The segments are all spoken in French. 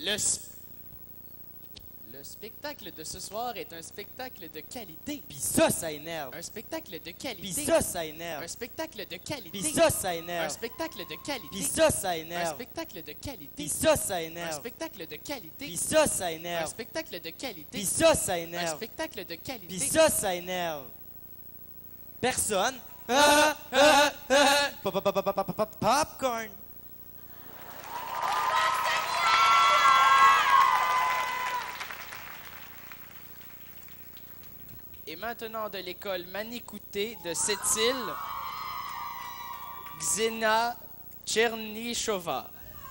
Le spectacle de ce soir est un spectacle de qualité. Pis ça énerve. Un spectacle de qualité. Pis ça énerve. Un spectacle de qualité. Pis ça Un énerve. spectacle de qualité. Pis ça Un énerve. spectacle de qualité. Pis ça Un énerve. spectacle de qualité. Pis ça Un énerve. spectacle de qualité. Pis ça Un énerve. spectacle de qualité. Pis ça énerve. Personne. Popcorn. Et maintenant de l'école Manicouté de Sept-Îles, Xena Tchernyshova.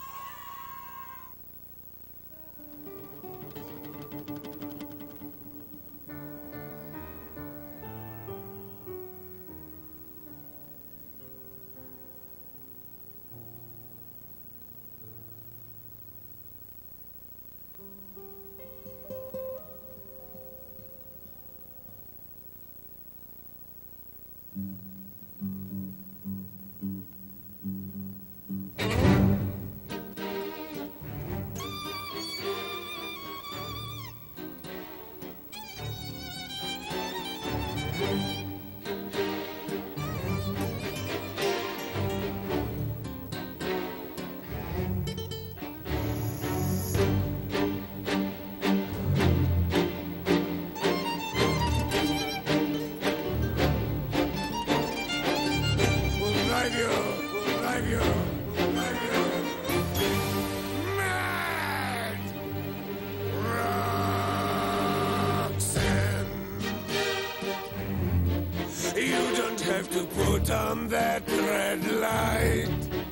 Put on that red light.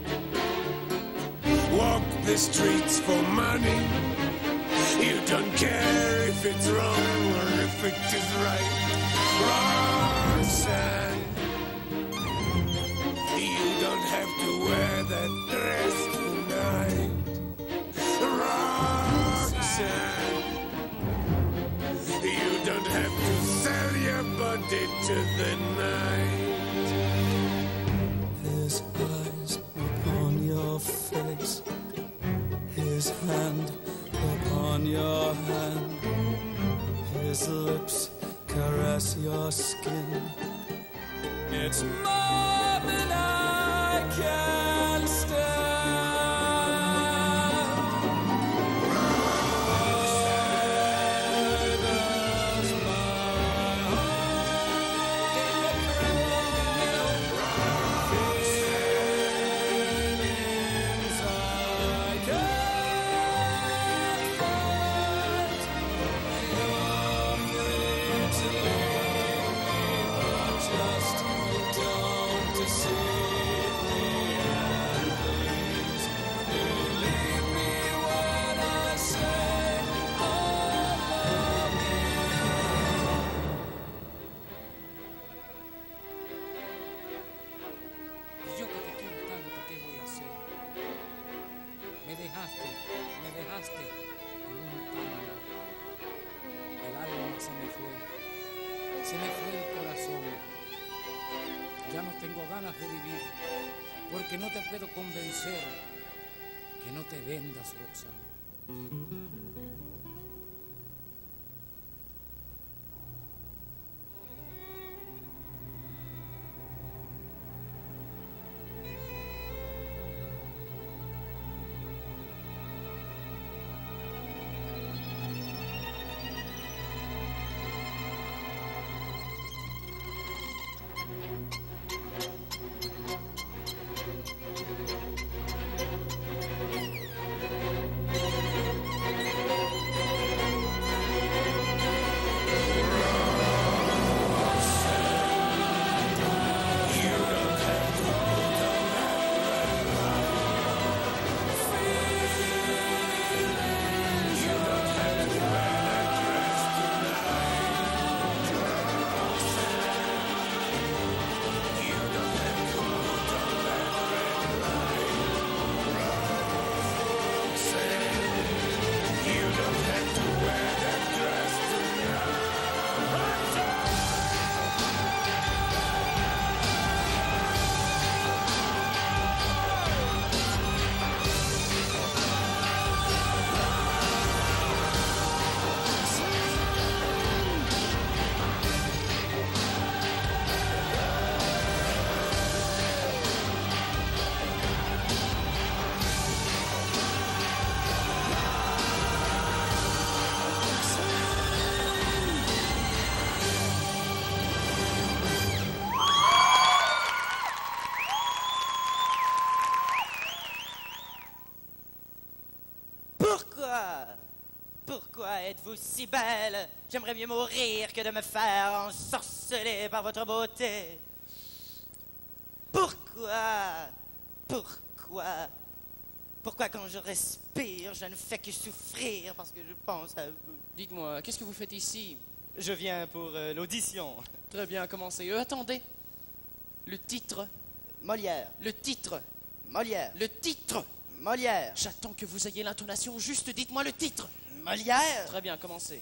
Walk the streets for money. You don't care if it's wrong or if it is right. Roxanne, you don't have to wear that dress tonight. Roxanne, you don't have to sell your body to the night. His eyes upon your face, his hand upon your hand, his lips caress your skin. It's more than I can stand. Se me fue el corazón. Ya no tengo ganas de vivir, porque no te puedo convencer que no te vendas, Roxana. êtes-vous si belle? J'aimerais mieux mourir que de me faire ensorceler par votre beauté. Pourquoi? Pourquoi quand je respire, je ne fais que souffrir parce que je pense à vous? Dites-moi, qu'est-ce que vous faites ici? Je viens pour l'audition. Très bien, commencez. Attendez. Le titre. Molière, Le titre. Molière, Le titre. Molière, J'attends que vous ayez l'intonation juste. Dites-moi le titre. Molière. Très bien, commencez.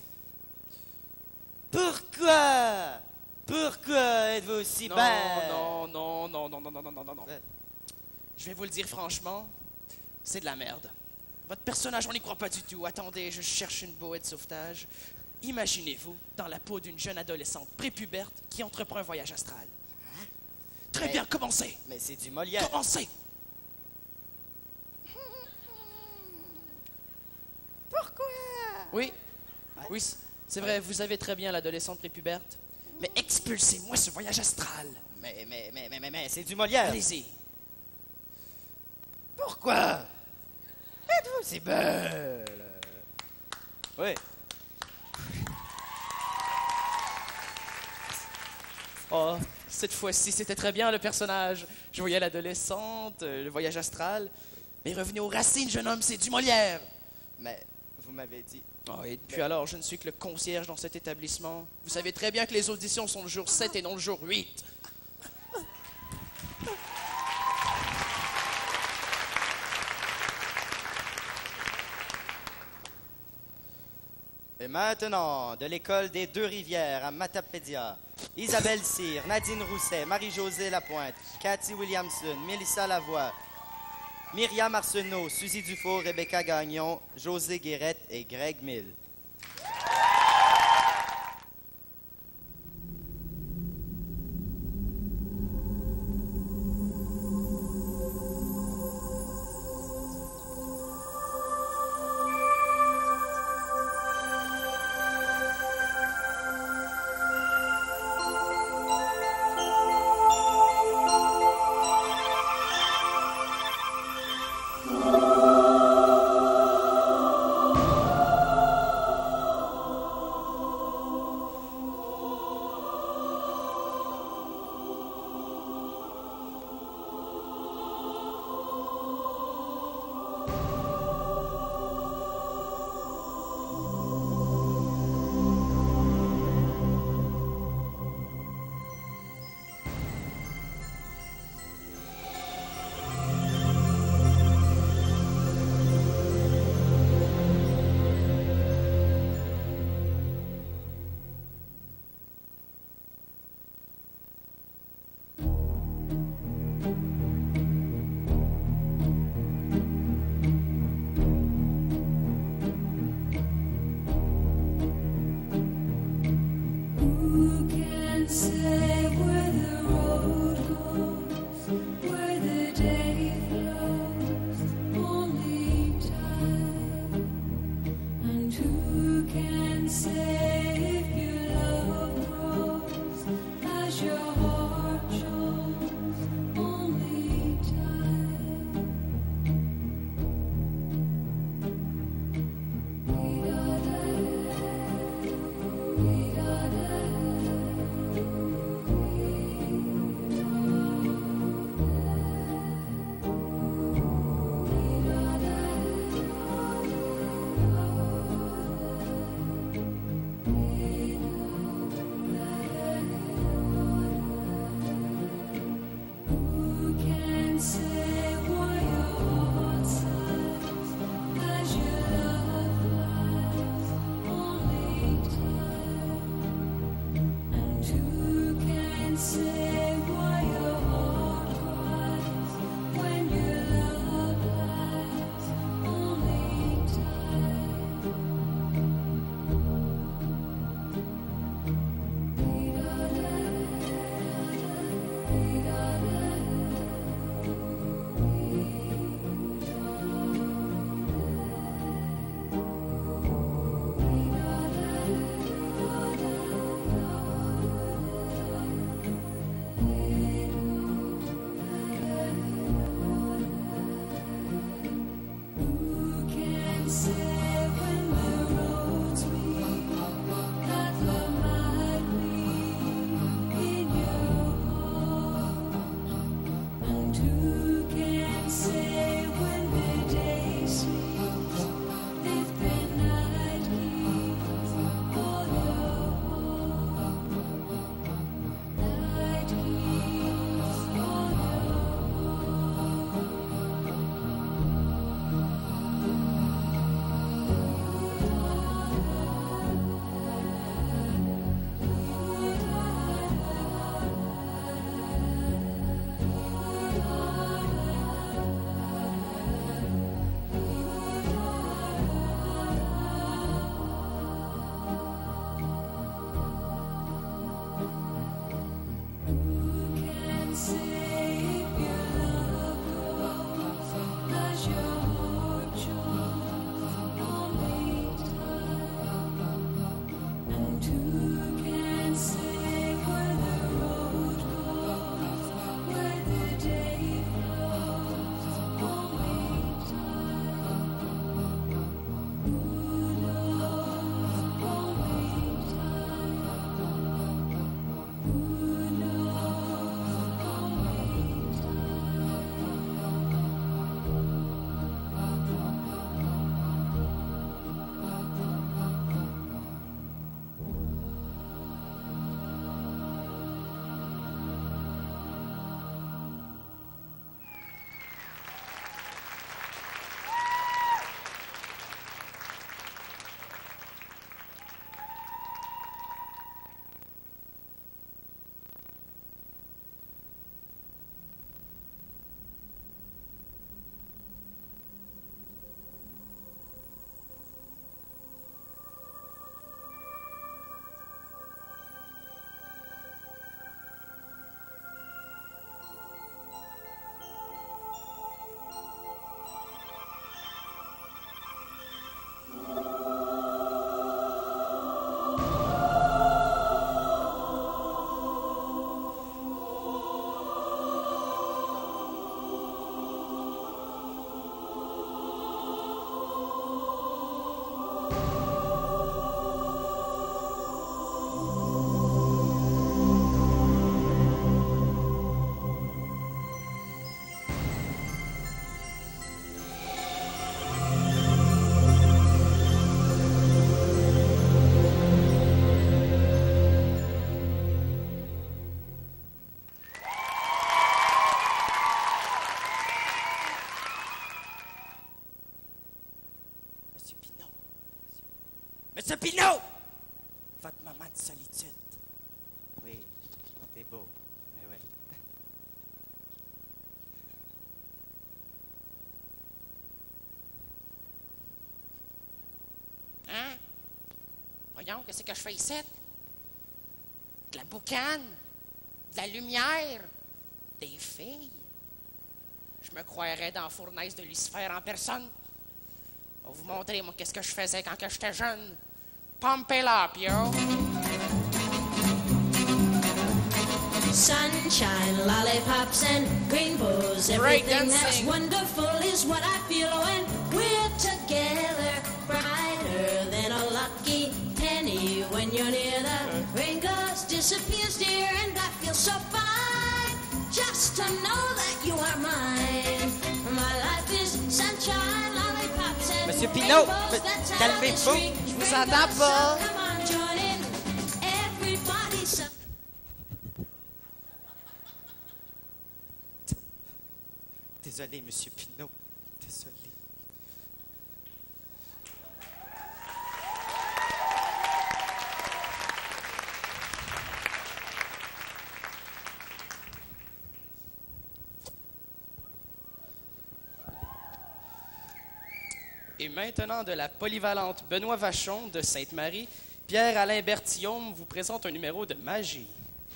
Pourquoi êtes-vous si Non, belle? non. Ouais. Je vais vous le dire franchement, c'est de la merde. Votre personnage, on n'y croit pas du tout. Attendez, je cherche une bouée de sauvetage. Imaginez-vous dans la peau d'une jeune adolescente prépuberte qui entreprend un voyage astral. Très Mais- bien, commencez. Mais c'est du Molière. Commencez. Pourquoi? Oui, oui, c'est vrai, vous avez très bien l'adolescente prépuberte. Mais expulsez-moi ce voyage astral. Mais c'est du Molière. Allez-y. Pourquoi êtes-vous si belle? Oui. Oh, cette fois-ci, c'était très bien le personnage. Je voyais l'adolescente, le voyage astral. Mais revenez aux racines, jeune homme, c'est du Molière. Mais vous m'avez dit... Oh, et puis alors, je ne suis que le concierge dans cet établissement. Vous savez très bien que les auditions sont le jour 7 et non le jour 8. Et maintenant, de l'école des Deux-Rivières à Matapédia, Isabelle Cyr, Nadine Rousset, Marie-Josée Lapointe, Cathy Williamson, Mélissa Lavoie, Myriam Arsenault, Suzy Dufault, Rebecca Gagnon, José Guérette et Greg Mill. Who can say where the road goes, where the day flows? Only time. And who can say if your love grows as your heart shows? Only time. Pinot! Votre moment de solitude. Oui, t'es beau. Mais ouais. Hein? Voyons, qu'est-ce que je fais ici? De la boucane, de la lumière, des filles. Je me croirais dans la fournaise de Lucifer en personne. Je vais vous montrer, moi, qu'est-ce que je faisais quand j'étais jeune. Pump it up, yo! Sunshine, lollipops, and rainbows. Everything that's wonderful is what I feel when we're together. Brighter than a lucky penny when you're near. The rain goes, disappears, dear, and I feel so fine just to know that you are mine. My life is sunshine, lollipops, and Monsieur Pinot, rainbows. That's how calmez-vous. the street Je vous entends pas. Come on, join in. Everybody's Désolé, Monsieur Pinot. Désolé. Et maintenant, de la polyvalente Benoît Vachon de Sainte-Marie, Pierre-Alain Bertillaume vous présente un numéro de magie.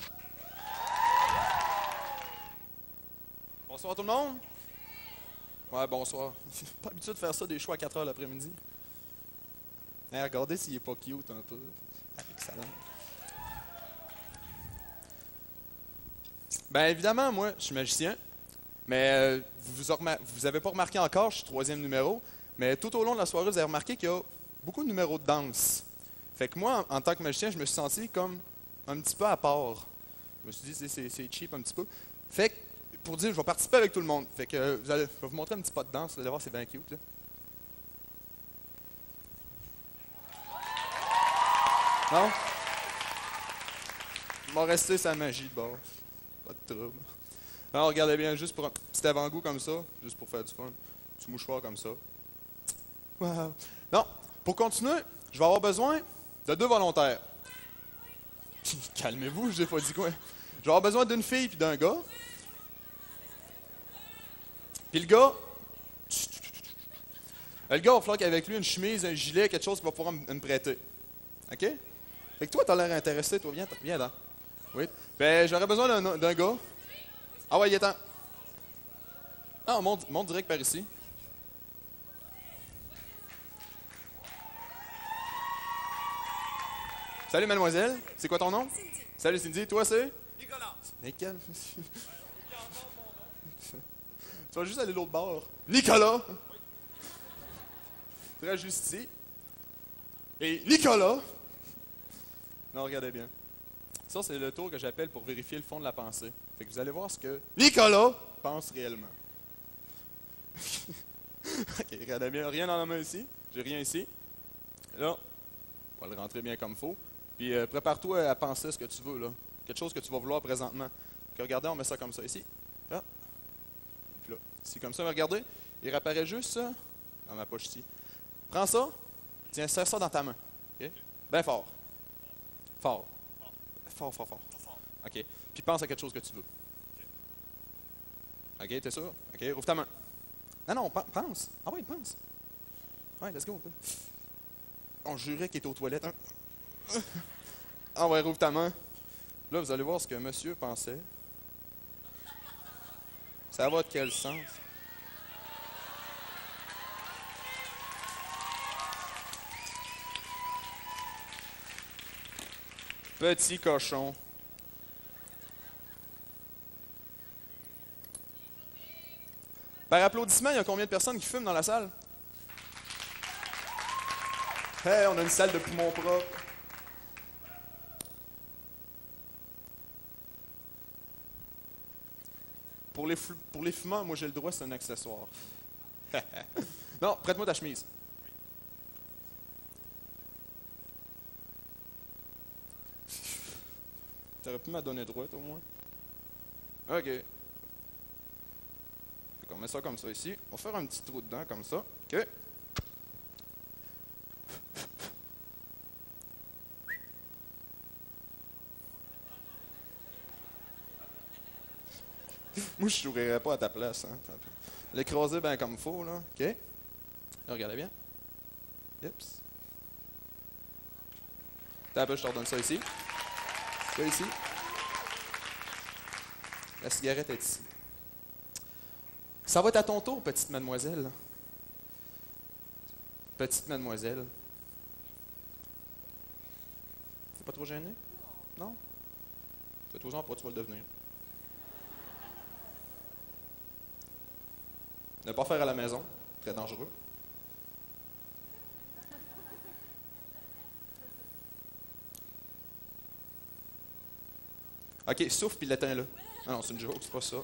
Bonsoir tout le monde. Ouais, bonsoir. Pas habitué de faire ça des choix à 4 heures l'après-midi. Hey, regardez s'il est pas cute un peu. Excellent. Ben évidemment, moi, je suis magicien. Mais vous avez pas remarqué encore, je suis 3e numéro. Mais tout au long de la soirée, vous avez remarqué qu'il y a beaucoup de numéros de danse. Fait que moi, en tant que magicien, je me suis senti comme un petit peu à part. Je me suis dit, c'est cheap un petit peu. Fait que, pour dire, je vais participer avec tout le monde. Fait que, je vais vous montrer un petit pas de danse. Vous allez voir, c'est bien cute. Là. Non? Il m'a resté sa magie de bord. Pas de trouble. Alors, regardez bien, juste pour un petit avant-goût comme ça, juste pour faire du fun. Petit mouchoir comme ça. Wow. Non, pour continuer, je vais avoir besoin de 2 volontaires. Calmez-vous, je n'ai pas dit quoi. Je vais avoir besoin d'une fille puis d'un gars. Puis le gars, il va falloir qu'avec lui une chemise, un gilet, quelque chose qu'il va pouvoir me prêter. OK? Fait que toi, tu as l'air intéressé, toi, viens là. Oui. Ben, j'aurais besoin d'un gars. Ah ouais, il est temps. Ah, monte direct par ici. Salut, mademoiselle. C'est quoi ton nom? Cindy. Salut, Cindy. Toi, c'est? Nicolas. Nickel. Tu vas juste aller de l'autre bord. Nicolas. Oui. Tu restes juste ici. Et Nicolas. Non, regardez bien. Ça, c'est le tour que j'appelle pour vérifier le fond de la pensée. Fait que vous allez voir ce que Nicolas pense réellement. OK, regardez bien. Rien dans la main ici. J'ai rien ici. Là, on va le rentrer bien comme il faut. Puis prépare-toi à penser ce que tu veux, là. Quelque chose que tu vas vouloir présentement. Puis regardez, on met ça comme ça ici. Là. Puis là. Ici, comme ça, regardez. Il réapparaît juste ça dans ma poche ici. Prends ça. Tiens, serre ça dans ta main. OK? Bien fort. Fort. Fort, fort, fort. OK. Puis pense à quelque chose que tu veux. OK, t'es sûr? OK, rouvre ta main. Non, pense. Ah oui, pense. Ouais, let's go. On jurait qu'il est aux toilettes. Hein? Ah ouais, rouvre ta main. Là, vous allez voir ce que monsieur pensait. Ça va de quel sens? Petit cochon. Par applaudissement, il y a combien de personnes qui fument dans la salle? Hey, on a une salle de poumons propres. Pour les fumeurs, moi j'ai le droit, c'est un accessoire. Non, prête-moi ta chemise. T'aurais pu m'en donner droite au moins. OK. Fait qu'on met ça comme ça ici. On va faire un petit trou dedans comme ça. OK. Moi, je sourirais pas à ta place. Hein. L'écraser bien comme il faut, là. OK? Là, regardez bien. Oups. T'as un peu, je te redonne ça ici. Ça ici. La cigarette est ici. Ça va être à ton tour, petite mademoiselle. Petite mademoiselle. T'es pas trop gêné? Non? Fais-toi-en pas, tu vas le devenir. Ne pas faire à la maison, très dangereux. OK, souffle puis l'éteins-le. Non, c'est une joke, c'est pas ça.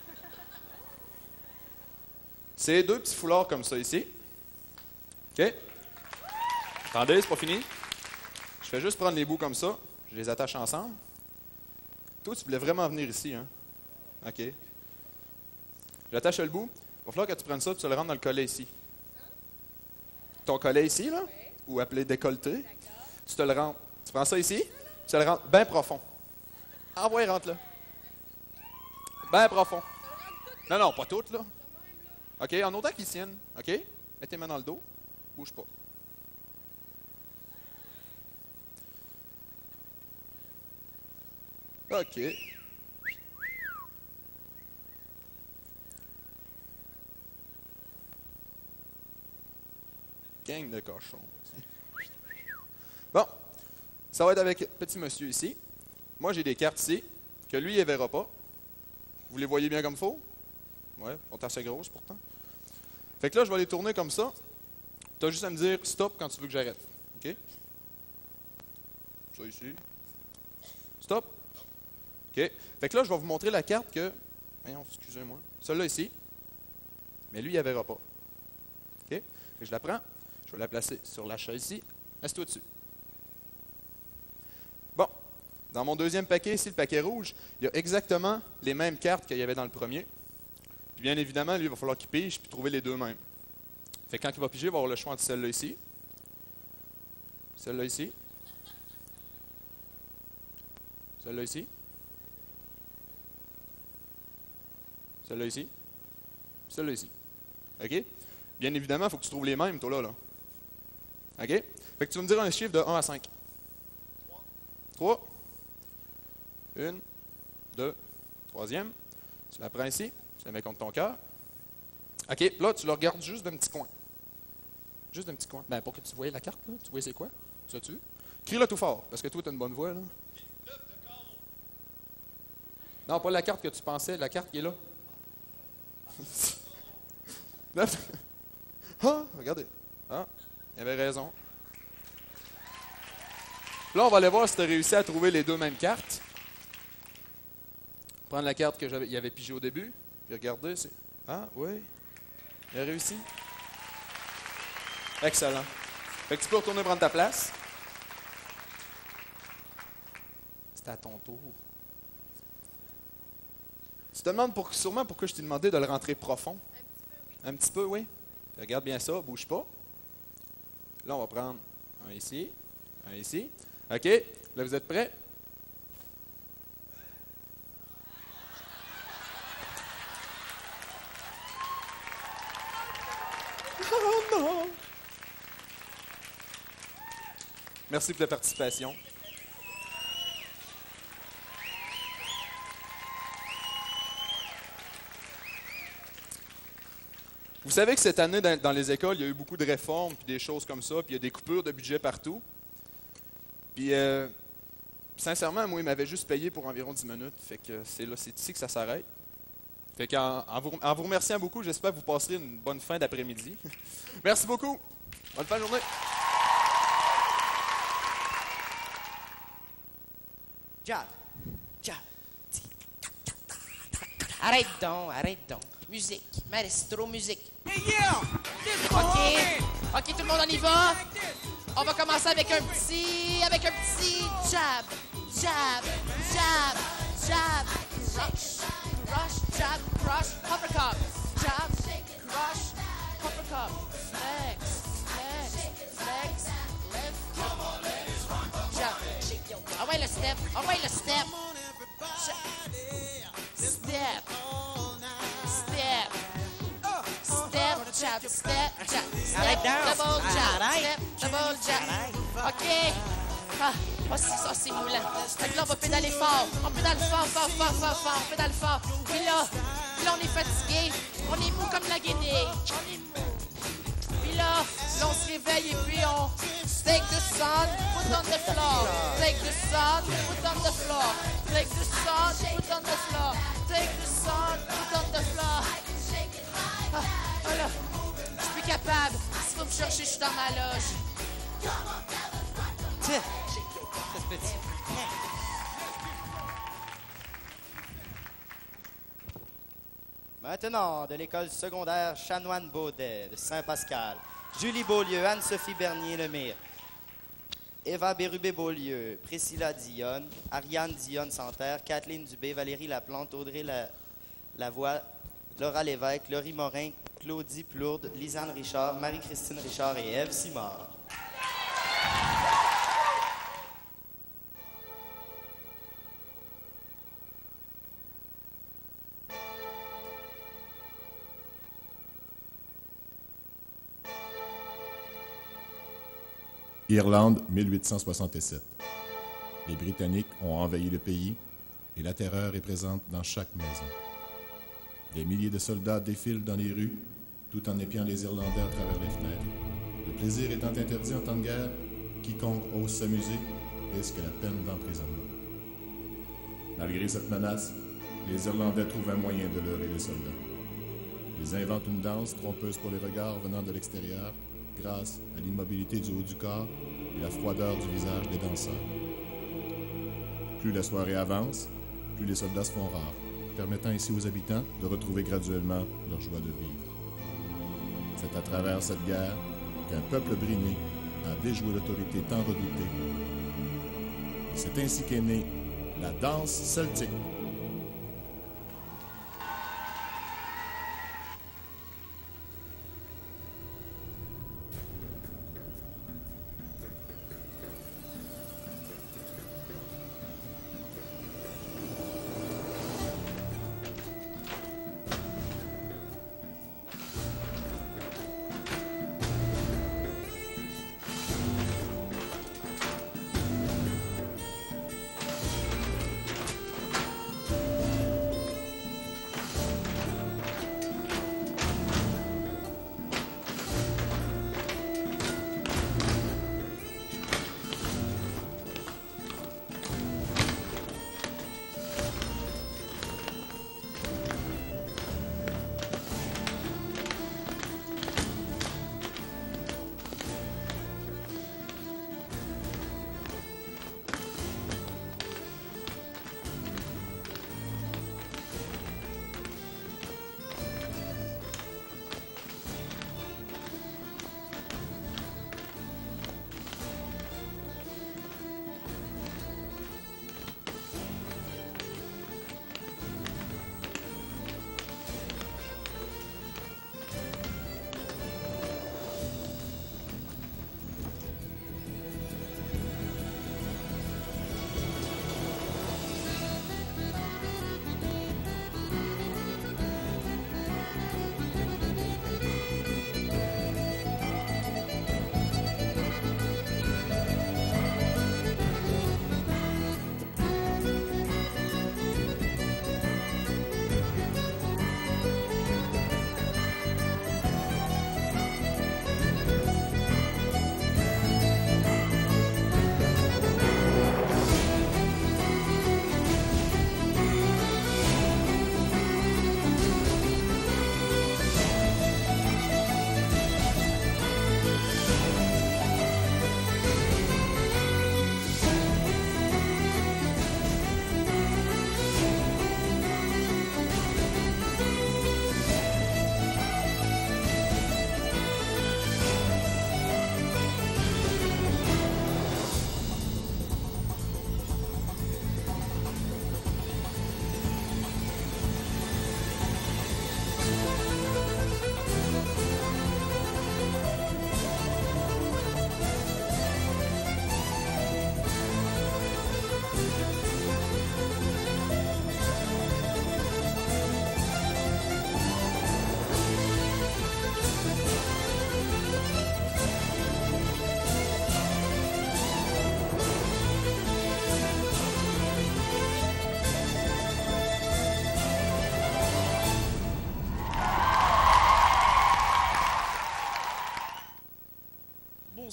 C'est 2 petits foulards comme ça ici. OK? Attendez, c'est pas fini. Je fais juste prendre les bouts comme ça. Je les attache ensemble. Toi, tu voulais vraiment venir ici, hein? OK. J'attache le bout. Il va falloir que tu prennes ça et tu le rentres dans le collet ici. Ton collet ici, là, ou appelé décolleté, tu te le rentres. Tu prends ça ici, tu le rentres bien profond. Envoie, rentre là. Bien profond. Non, non, pas toutes, là. OK, en autant qu'ils tiennent. OK? Mets tes mains dans le dos. Bouge pas. OK. Gang de cochons. Bon. Ça va être avec petit monsieur ici. Moi, j'ai des cartes ici que lui, il ne verra pas. Vous les voyez bien comme il faut? Oui, elles sont assez grosses pourtant. Fait que là, je vais les tourner comme ça. Tu as juste à me dire stop quand tu veux que j'arrête. OK? Ça ici. Stop. OK? Fait que là, je vais vous montrer la carte que... Voyons, excusez-moi. Celle-là ici. Mais lui, il ne verra pas. OK? Fait que je la prends. Je vais la placer sur la chaise ici. Assieds-toi dessus. Bon. Dans mon deuxième paquet, ici, le paquet rouge, il y a exactement les mêmes cartes qu'il y avait dans le premier. Puis bien évidemment, lui, il va falloir qu'il pige puis trouver les deux mêmes. Fait que quand il va piger, il va avoir le choix entre celle-là ici, celle-là ici, celle-là ici, celle-là ici, celle-là ici. OK? Bien évidemment, il faut que tu trouves les mêmes, toi là. OK? Fait que tu vas me dire un chiffre de 1 à 5. 3. 1, 2, troisième. Tu la prends ici, tu la mets contre ton cœur. OK, là, tu le regardes juste d'un petit coin. Juste d'un petit coin. Ben, pour que tu voyes la carte, là. Tu vois c'est quoi? Tu as-tu? Crie-le tout fort, parce que toi, tu as une bonne voix, là. Non, pas la carte que tu pensais, la carte qui est là. Ah, regardez. Ah, il avait raison. Là, on va aller voir si tu as réussi à trouver les deux mêmes cartes. Prendre la carte qu'il avait pigée au début, puis regardez, c'est... Ah, oui. Il a réussi. Excellent. Fait que tu peux retourner prendre ta place. C'est à ton tour. Tu te demandes sûrement pourquoi je t'ai demandé de le rentrer profond. Un petit peu, oui. Regarde bien ça, bouge pas. Là, on va prendre un ici, un ici. OK, là, vous êtes prêts? Oh non! Merci pour la participation. Vous savez que cette année, dans les écoles, il y a eu beaucoup de réformes, puis des choses comme ça, puis il y a des coupures de budget partout. Puis, sincèrement, moi, il m'avait juste payé pour environ 10 minutes. Fait que c'est ici que ça s'arrête. Fait qu'en vous remerciant beaucoup, j'espère que vous passerez une bonne fin d'après-midi. Merci beaucoup. Bonne fin de journée. Jab. Jab. Arrête donc. Musique. Maestro, musique. Hey, yeah! OK, tout le monde, on y va. On va commencer avec un petit jab. Jab, jab, jab. Rush, jab, crush, uppercut. Jab, crush, uppercut. Flex, lift. Jab. Ah ouais, le step. Step. jab, step, jab, Arrête step, donc. double jab, Arrête. step, double jab. OK. Ah, oh, c'est moulant. Fait que là, on va pédaler fort. On pédale fort, on pédale fort. Puis là, on est fatigué. On est mou comme la guinée. On est mou. Puis là, on se réveille et puis on... Take the sun, put on the floor. Take the sun, put on the floor. Take the sun, put on the floor. Take the sun, put on the floor. Ah, oh là, je suis plus capable. Si vous me cherchez, je suis dans ma loge. Tiens, ça se petit. Maintenant, de l'école secondaire Chanoine-Baudet de Saint-Pascal, Julie Beaulieu, Anne-Sophie Bernier-Lemire, Eva Bérubé-Beaulieu, Priscilla Dionne, Ariane Dionne-Santerre, Kathleen Dubé, Valérie Laplante, Audrey Lavoie, Laura Lévesque, Laurie Morin, Claudie Plourde, Lisanne Richard, Marie-Christine Richard et Ève Simard. Irlande, 1867. Les Britanniques ont envahi le pays et la terreur est présente dans chaque maison. Des milliers de soldats défilent dans les rues, tout en épiant les Irlandais à travers les fenêtres. Le plaisir étant interdit en temps de guerre, quiconque ose s'amuser risque la peine d'emprisonnement. Malgré cette menace, les Irlandais trouvent un moyen de leurrer les soldats. Ils inventent une danse trompeuse pour les regards venant de l'extérieur, grâce à l'immobilité du haut du corps et la froideur du visage des danseurs. Plus la soirée avance, plus les soldats se font rares, permettant ainsi aux habitants de retrouver graduellement leur joie de vivre. C'est à travers cette guerre qu'un peuple brimé a déjoué l'autorité tant redoutée. C'est ainsi qu'est née la danse celtique.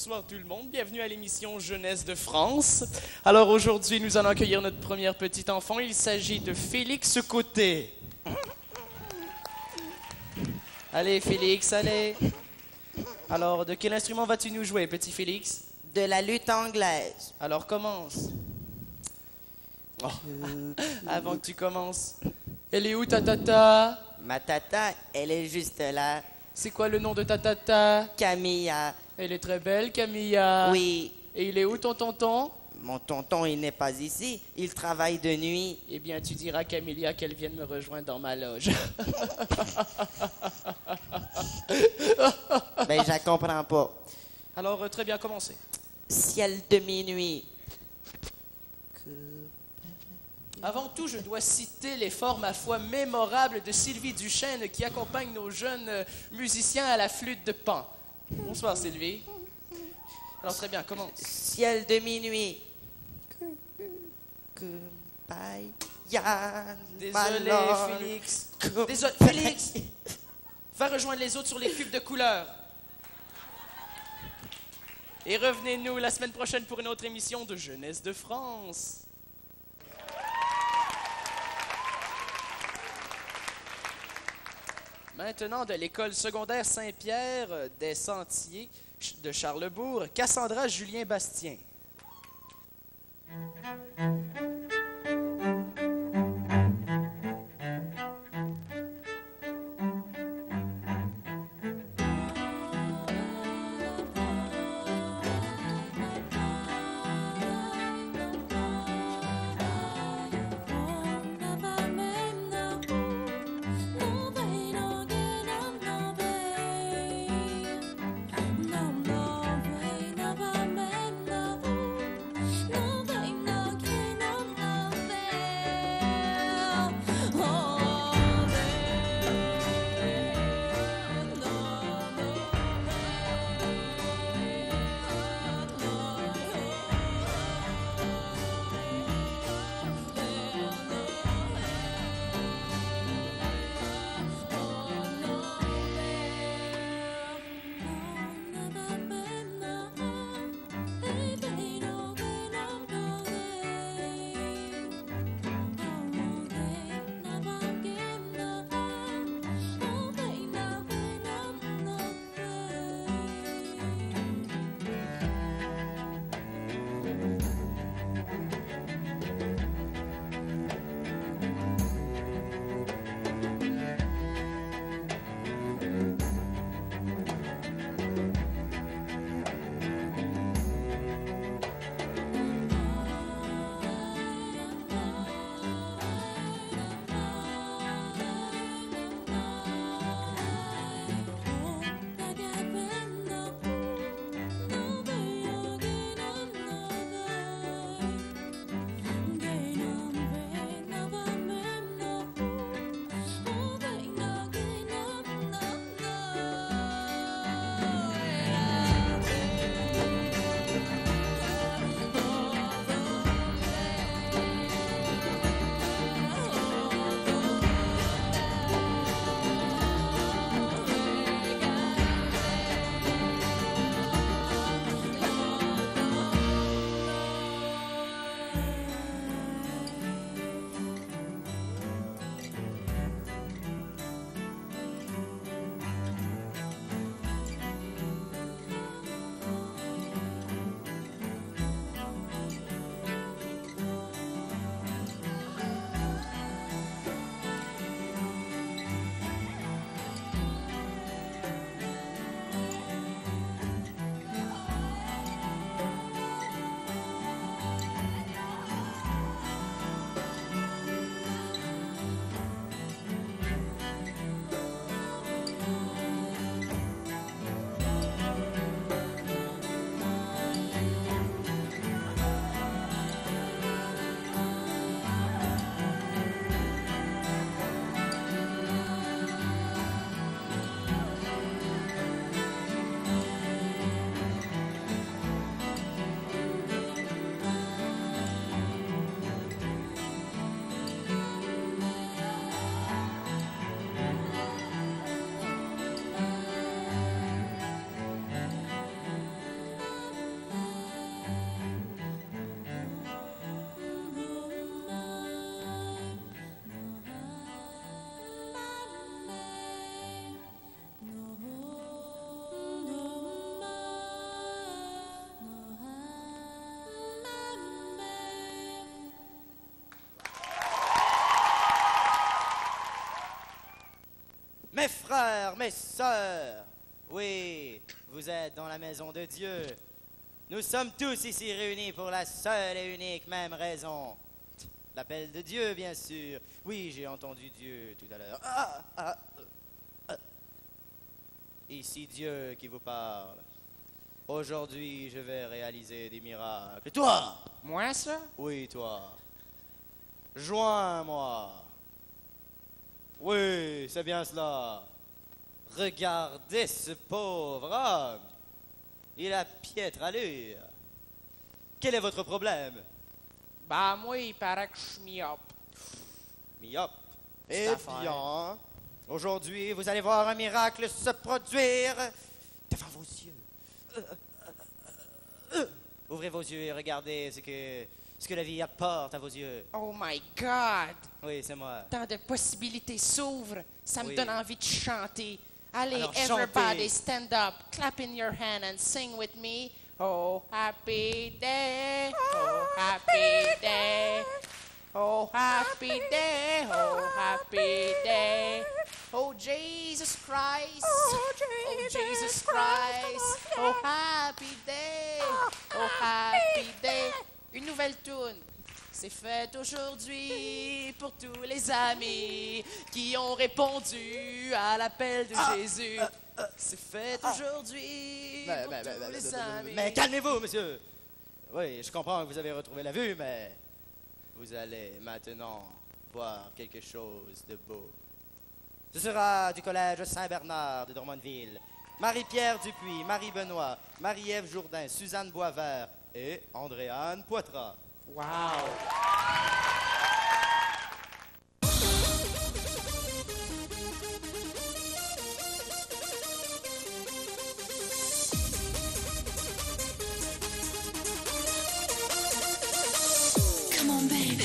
Bonsoir tout le monde, bienvenue à l'émission Jeunesse de France. Alors aujourd'hui, nous allons accueillir notre première petite enfant. Il s'agit de Félix Côté. Allez Félix, allez. Alors, de quel instrument vas-tu nous jouer, petit Félix? De la lutte anglaise. Alors commence. Oh. Avant que tu commences. Elle est où ta tata? Ma tata, elle est juste là. C'est quoi le nom de ta tata? Camilla. Elle est très belle, Camilla. Oui. Et il est où ton tonton? Mon tonton, il n'est pas ici. Il travaille de nuit. Eh bien, tu diras à Camilla qu'elle vienne me rejoindre dans ma loge. Ben, je la comprends pas. Alors, très bien, commencez. Ciel de minuit. Avant tout, je dois citer l'effort, ma foi, mémorable de Sylvie Duchesne qui accompagne nos jeunes musiciens à la flûte de Pan. Bonsoir, Sylvie. Alors, très bien, commence. Ciel de minuit. Goodbye. Désolé, Félix. Désolé, Félix. Va rejoindre les autres sur les cubes de couleurs. Et revenez-nous la semaine prochaine pour une autre émission de Jeunesse de France. Maintenant, de l'école secondaire Saint-Pierre des Sentiers de Charlesbourg, Cassandra Julien Bastien. Mes frères, mes sœurs, oui, vous êtes dans la maison de Dieu. Nous sommes tous ici réunis pour la seule et unique même raison. L'appel de Dieu, bien sûr. Oui, j'ai entendu Dieu tout à l'heure. Ici Dieu qui vous parle. Aujourd'hui, je vais réaliser des miracles. Et toi? Moi, ça? Oui, toi. Joins-moi. Oui, c'est bien cela. Regardez ce pauvre homme. Il a piètre allure. Quel est votre problème? Bah, moi, il paraît que je suis myope. Myope. Petite Eh affaire. bien, aujourd'hui, vous allez voir un miracle se produire devant vos yeux. Ouvrez vos yeux et regardez ce que la vie apporte à vos yeux. Oh my God! Oui, c'est moi. Tant de possibilités s'ouvrent. Ça me Oui. donne envie de chanter. Allez, Alors, everybody, chantez. stand up, clap in your hand and sing with me. Oh, happy day. Oh, happy day. Oh, happy day. Oh, happy day. Oh, Jesus Christ. Oh, Jesus Christ. Oh, happy day. Oh, happy day. Une nouvelle tune. C'est fait aujourd'hui pour tous les amis qui ont répondu à l'appel de Jésus. C'est fait aujourd'hui pour tous les amis. Mais calmez-vous, monsieur. Oui, je comprends que vous avez retrouvé la vue, mais vous allez maintenant voir quelque chose de beau. Ce sera du collège Saint-Bernard de Drummondville. Marie-Pierre Dupuis, Marie Benoît, Marie-Ève Jourdain, Suzanne Boisvert et Andréane Poitras. Wow! Come on, baby.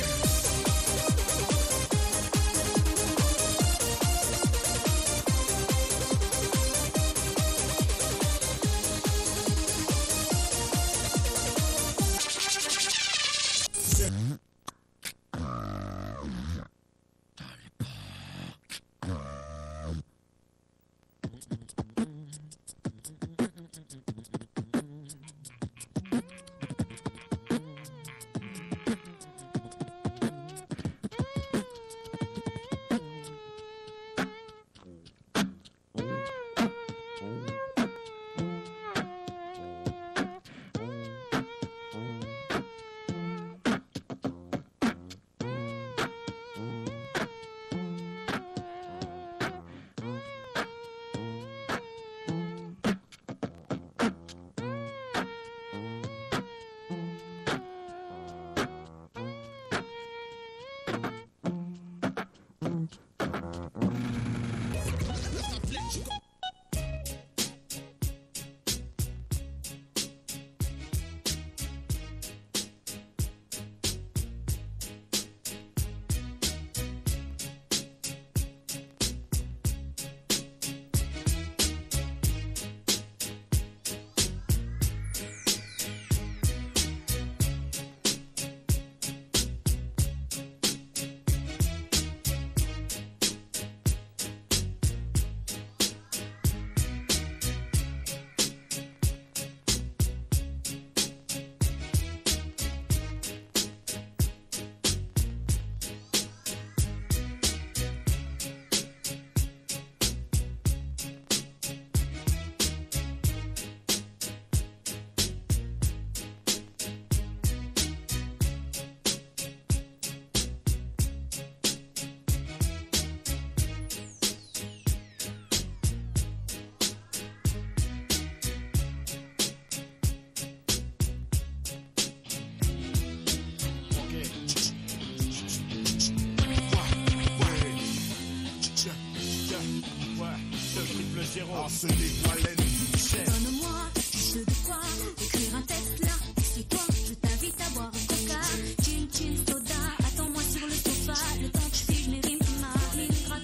Donne-moi juste de quoi écrire un texte là. Suis-toi, je t'invite à boire un coca. Chin chin soda, attends-moi sur le sofa. Le temps que je fige mes rimes, ma mine gratte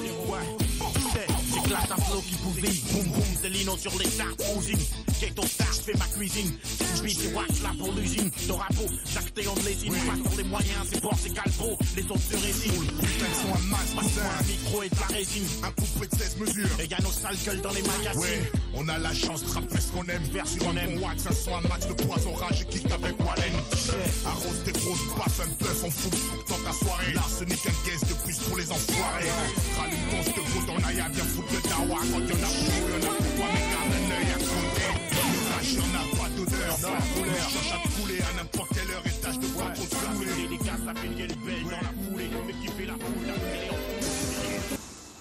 J'éclate un flow qui bousille. Boum boum, c'est Lino sur les charts. Bouging, ghetto star, je fais ma cuisine. Je vis des wax là pour l'usine. De rapeau, chaque théon de lésine. Pas sur les moyens, c'est port, c'est calpo. Les autres se résinent. Putain, ils sont un max, un micro et de la résine. Un coupé de 16 mesures. Et y'a nos sales gueules dans les magazines. Ouais, on a la chance de rapper ce qu'on aime. Vers ce qu'on aime. Wax, un son, un max de poison rage et kick avec Wallen. Arrose tes grosses baffes, un bœuf, on fout dans ta soirée. Là, ce n'est qu'un guest de plus pour les enfoirés. Rallume ton ce que dans Naya, bien foutre le dawa. Quand y'en a pour, y'en a pour toi, mais garde un œil à côté. Le rage, y'en a pas d'odeur. Dans la couleur, cherche à te couler à n'importe quelle heure. Et tâche de voir trop saoulé. Les gars, ça fait une gueule belle dans la foulée. Mais qui fait la foule, la foulée en foule.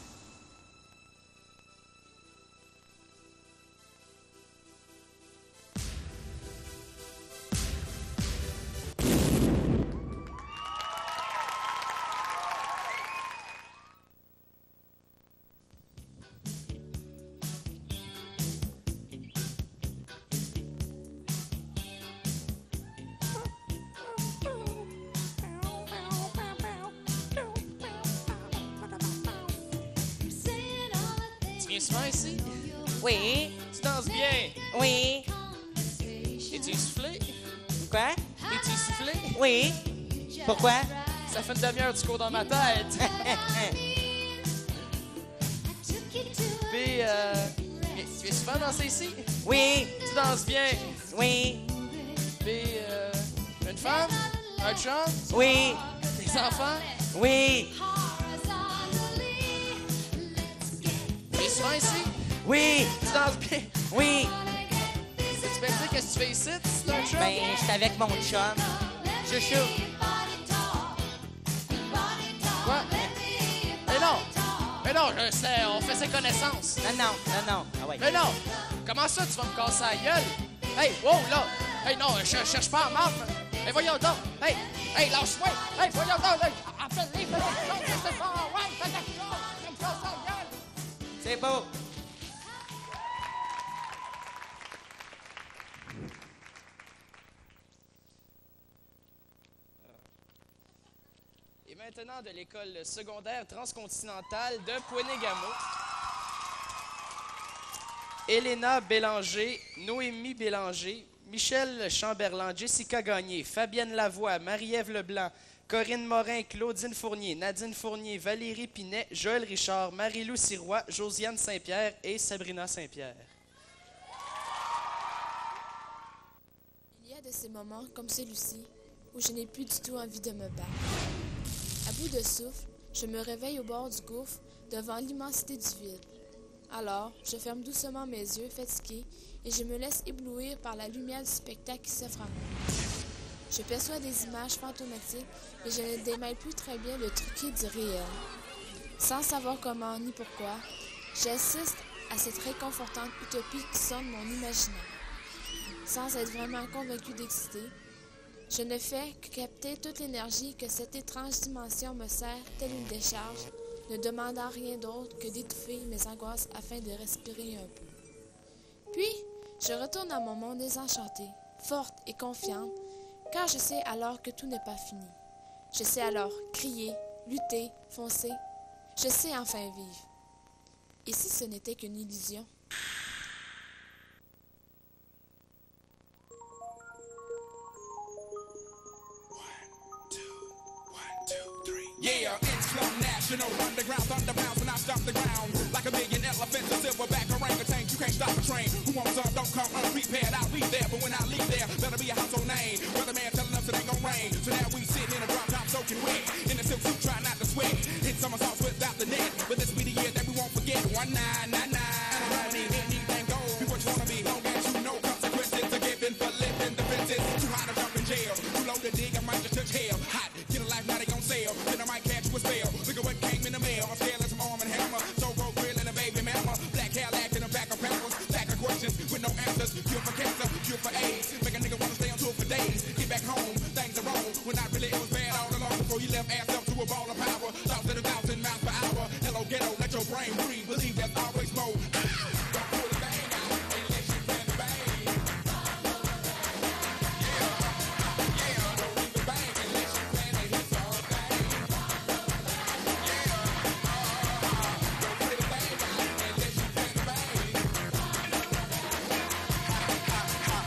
Souvent ici? Oui. Tu danses bien? Oui. Es-tu soufflé? Quoi? Es-tu soufflé? Oui. Pourquoi? Ça fait une demi-heure du cours dans ma tête. Puis, tu es souvent dansé ici? Oui. Tu danses bien? Oui. Puis, une femme? Un chum? Oui. Des enfants? Oui. Tu es souvent ici? Oui. Tu danses bien? Oui. Tu peux me dire qu'est-ce que tu fais ici? C'est un chum? Ben, je suis avec mon chum. Chouchou. Quoi? Mais non! Mais non, je sais, on fait ses connaissances. Non. Ah ouais. Mais non! Comment ça, tu vas me casser la gueule? Hey, wow, là! Hey, non, je cherche pas à marre. Hey, voyons donc! Hey, lâche-moi! Hey, voyons donc! Hey, appelle-les, c'est pas... Ouais, fais quelque chose! Je me casse la gueule! C'est beau. Et maintenant de l'école secondaire transcontinentale de Pouénégamo. Elena Bélanger, Noémie Bélanger, Michel Chamberlain, Jessica Gagné, Fabienne Lavoie, Marie-Ève Leblanc, Corinne Morin, Claudine Fournier, Nadine Fournier, Valérie Pinet, Joël Richard, Marie-Lou Sirois, Josiane Saint-Pierre et Sabrina Saint-Pierre. Il y a de ces moments comme celui-ci où je n'ai plus du tout envie de me battre. À bout de souffle, je me réveille au bord du gouffre devant l'immensité du vide. Alors, je ferme doucement mes yeux fatigués et je me laisse éblouir par la lumière du spectacle qui s'offre à moi. Je perçois des images fantomatiques et je ne démêle plus très bien le truqué du réel. Sans savoir comment ni pourquoi, j'assiste à cette réconfortante utopie qui sonne mon imaginaire. Sans être vraiment convaincu d'exister, je ne fais que capter toute l'énergie que cette étrange dimension me sert telle une décharge, ne demandant rien d'autre que d'étouffer mes angoisses afin de respirer un peu. Puis, je retourne à mon monde désenchanté, forte et confiante, car je sais alors que tout n'est pas fini. Je sais alors crier, lutter, foncer. Je sais enfin vivre. Et si ce n'était qu'une illusion? Yeah, it's Flow National, underground thunderbounds when I stop the ground. Like a million elephants, a silverback orangutan, you can't stop a train. Who wants some, don't come unprepared, I'll be there. But when I leave there, better be a household name. Weatherman telling us it ain't gon' rain. So now we sitting in a drop top soaking wet. In a silk suit, trying not to sweat. Hit somersaults without the net. But this be the year that we won't forget. 1999. Anything goes. Be what you wanna be, long as you know consequences are given for living defenses. Too hot to jump in jail. Too low to dig, I might just touch hell. Hot, get a life, now they gon' sell. Then I might catch you a spell. Look at what came in the mail. I'm scaling some arm and hammer. So go grill and a baby mama. Black Cadillac in a back of peppers. Back of questions with no answers. Cure for cancer, cure for AIDS. Make a nigga wanna stay on tour for days. Get back home, things are wrong. When I really it was bad all along before you left ass up to a ball of power. Thoughts at 1,000 miles per hour. Hello ghetto, let your brain breathe. Believe there's always more. Don't pull the bang out unless you can bang. Don't leave the bang unless you plan to hit something. Don't put the bang out unless you can bang.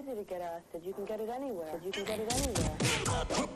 easy to get acid. You can get it anywhere. You can get it anywhere.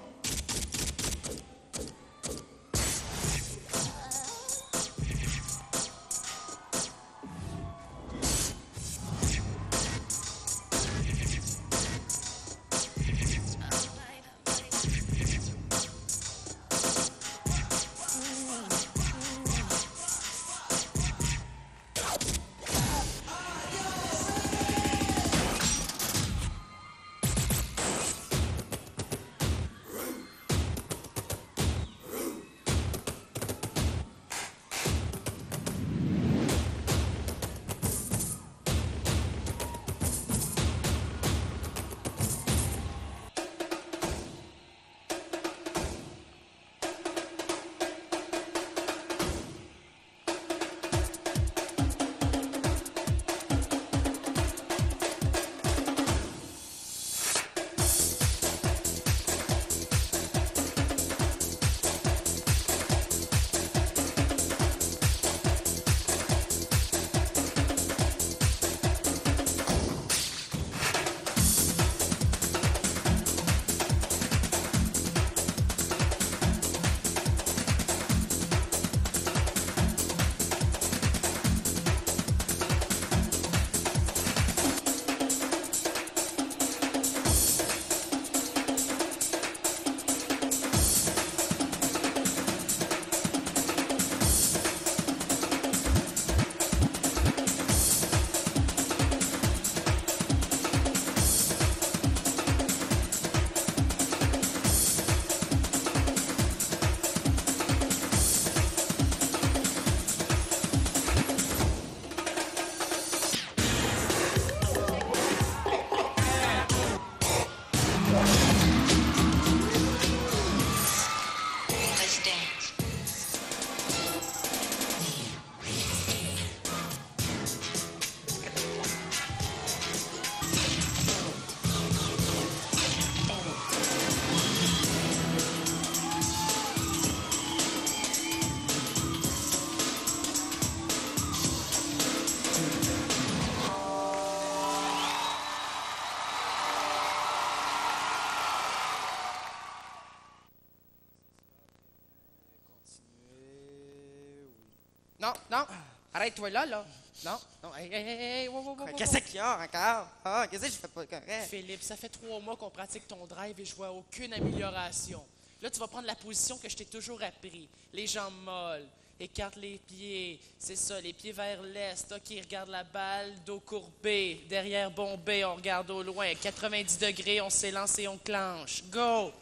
Non, non, arrête-toi là. Non, non, hey, wow. Qu'est-ce qu'il y a encore? Ah, qu'est-ce que je fais pas correct? Philippe, ça fait 3 mois qu'on pratique ton drive et je vois aucune amélioration. Là, tu vas prendre la position que je t'ai toujours appris. Les jambes molles, écarte les pieds, c'est ça, les pieds vers l'est. OK, regarde la balle, dos courbé, derrière bombé, on regarde au loin. 90 degrés, on s'élance et on clenche. Go!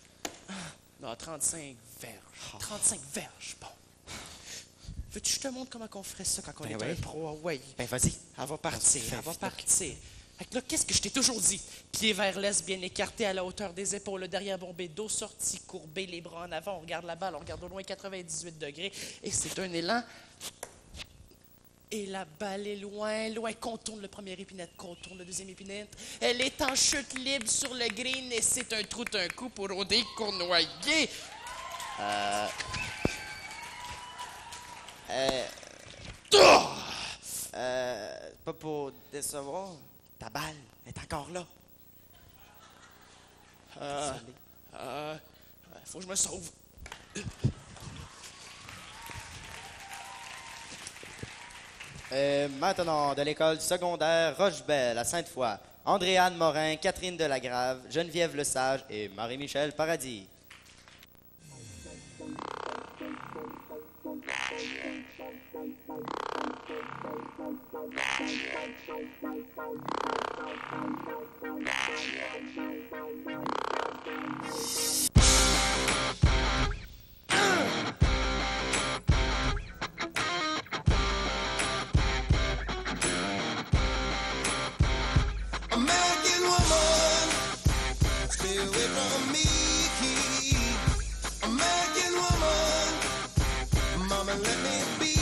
Non, 35 verges. 35 verges, bon. Veux-tu que je te montre comment on ferait ça quand on est un pro? Ah ouais. Ben, vas-y. Elle va partir, elle va partir. Fait que là, qu'est-ce que je t'ai toujours dit? Pieds vers l'est, bien écartés à la hauteur des épaules, le derrière bombé, dos sorti, courbé, les bras en avant, on regarde la balle, on regarde au loin 98 degrés, et c'est un élan. Et la balle est loin, contourne le premier épinette, contourne le deuxième épinette. Elle est en chute libre sur le green, et c'est un trou d'un coup pour rôder Cournoyer. Pas pour décevoir, ta balle est encore là. Faut que je me sauve. Maintenant, de l'école secondaire Rochebelle à Sainte-Foy, Andréane Morin, Catherine Delagrave, Geneviève Lesage et Marie-Michel Paradis. American woman, stay away from me. American woman, mama, let me be.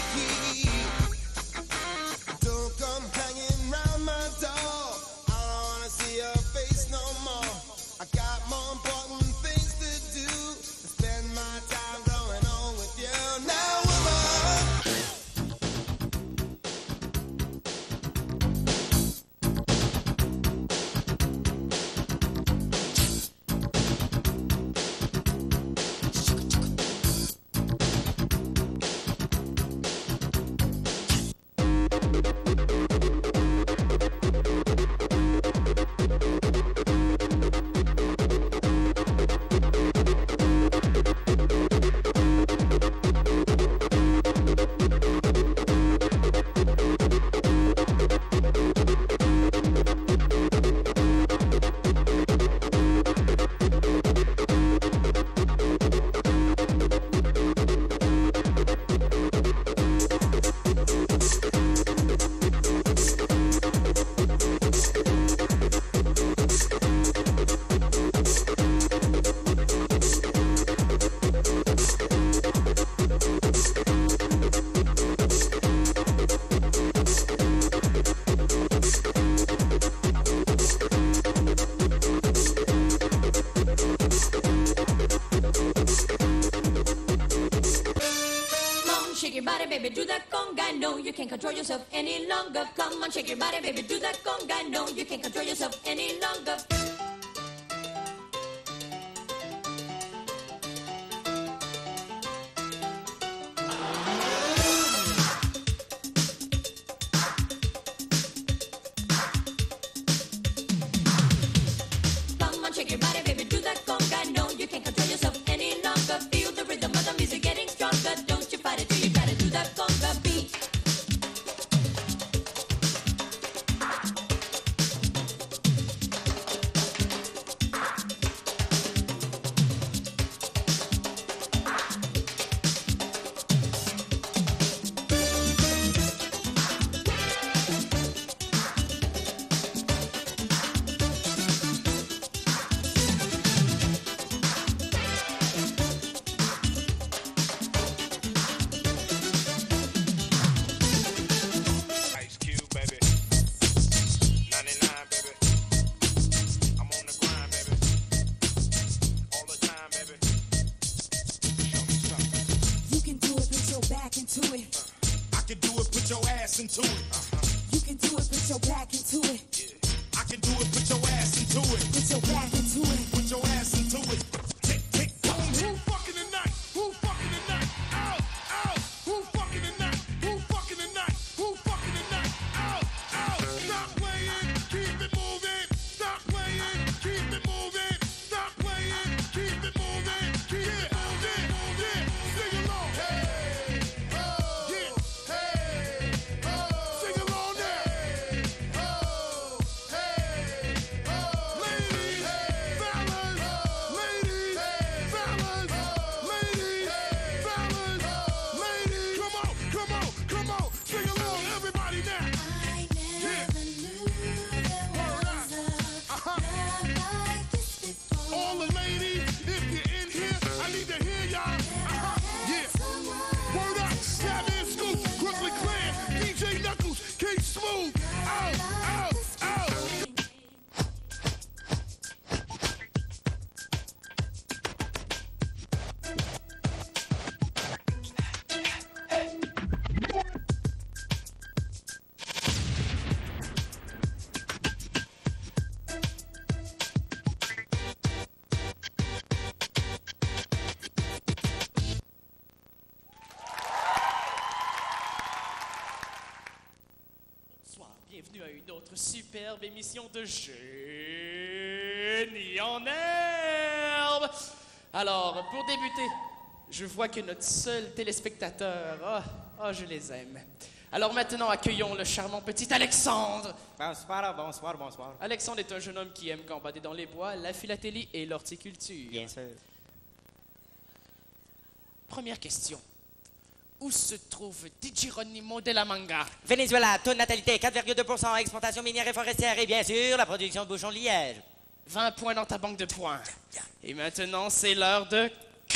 Don't come hanging round my door. I don't wanna see your face no more. I got more important things to do. you can't control yourself any longer. Come on, shake your body, baby, do that conga. No, you can't control yourself any longer. Come on, shake your body, baby, do that conga. No, you can't control yourself any longer. Feel the rhythm of the music getting stronger. Don't you fight it till you gotta do that conga beat. Ice Cube, baby. 99, baby. I'm on the grind, baby. All the time, baby. Show me something. You can do it, put your back into it. I can do it, put your ass into it. You can do it, put your back into it. I can do it, put your ass into it. Put your back into it. Put your ass into it. Tick, tick, boom. Who fucking tonight? Who fucking tonight? Out, out. Who fucking tonight? Who fucking tonight? Who fucking tonight? Out, out. Stop playing, keep it moving. Stop playing, keep it moving. Stop playing, keep it moving. Keep it moving, moving. Sing along. Hey, oh, yeah. Hey, oh. Sing along now. Hey, oh, hey, oh. Ladies, fellas, ladies, fellas, ladies, fellas, ladies. Come on, come on, come on. Sing along, everybody now. Yeah. Word up. All the ladies, if you're in here, I need to hear y'all. Yeah. Word up. Savage Scoop, Brooklyn Clan, DJ Knuckles, K Smooth. Out, out, out. Bonsoir, bienvenue à une autre superbe émission de Génie en herbe. Alors, pour débuter, je vois que notre seul téléspectateur, je les aime. Alors maintenant, accueillons le charmant petit Alexandre. Bonsoir, bonsoir, bonsoir. Alexandre est un jeune homme qui aime gambader dans les bois, la philatélie et l'horticulture. Bien sûr. Première question. Où se trouve Di Geronimo de la Manga? Venezuela, taux de natalité 4,2%, exportation minière et forestière et bien sûr la production de bouchons de liège. 20 points dans ta banque de points. Et maintenant, c'est l'heure de...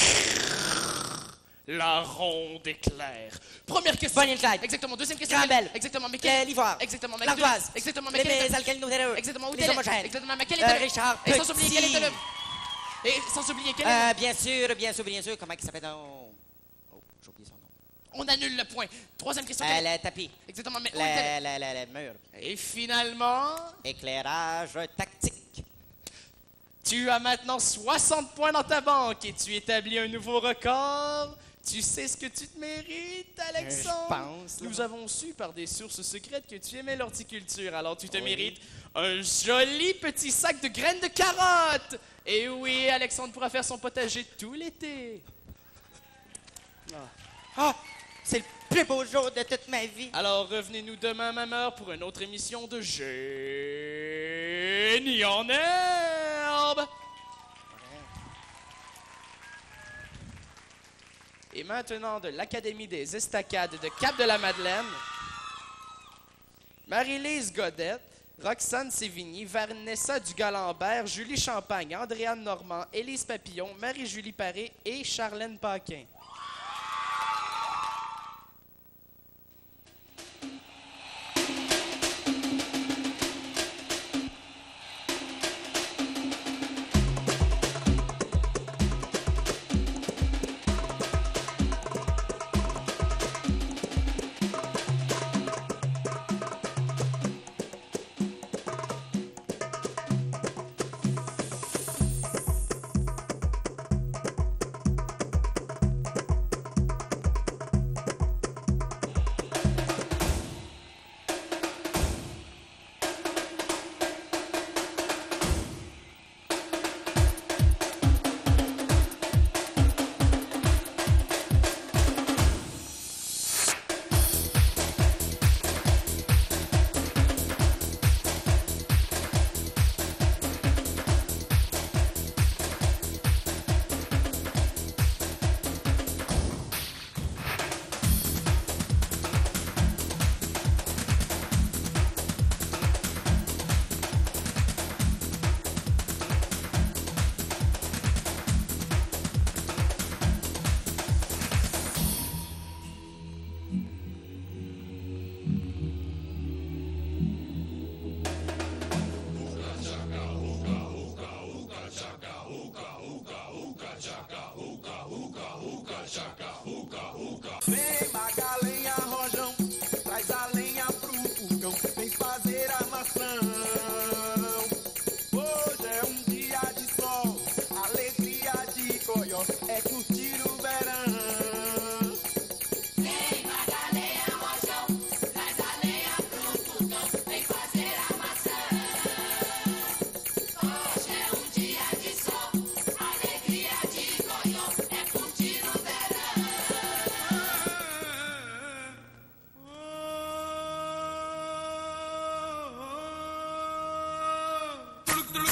La ronde éclair. Première question. Bonnie and Clyde. Exactement. Deuxième question. Campbell. Exactement. Mais L'ivoire. Exactement. Mais L'ardoise. Exactement. Les alcaline minéraux. Exactement. Où Les t'es- homogènes. Exactement. Mais quel est le... Richard Et sans oublier quel est Petit. le... Et sans oublier quel est le... Bien sûr, bien sûr, bien sûr. Comment il s'appelle dans... Oh, j'ai oublié son nom. On annule le point. Troisième question. Le tapis. Exactement. Mais où est Le mur. Et finalement... Éclairage tactique. Tu as maintenant 60 points dans ta banque et tu établis un nouveau record. Tu sais ce que tu te mérites, Alexandre? Je pense, là. Nous avons su par des sources secrètes que tu aimais l'horticulture, alors tu te mérites un joli petit sac de graines de carottes. Et oui, Alexandre pourra faire son potager tout l'été. Oh, c'est le plus beau jour de toute ma vie. Alors revenez-nous demain à même heure pour une autre émission de Génie en herbe. Et maintenant de l'Académie des Estacades de Cap-de-la-Madeleine, Marie-Lise Godette, Roxane Sévigny, Vanessa Dugalambert, Julie Champagne, Andréane Normand, Élise Papillon, Marie-Julie Paré et Charlène Paquin.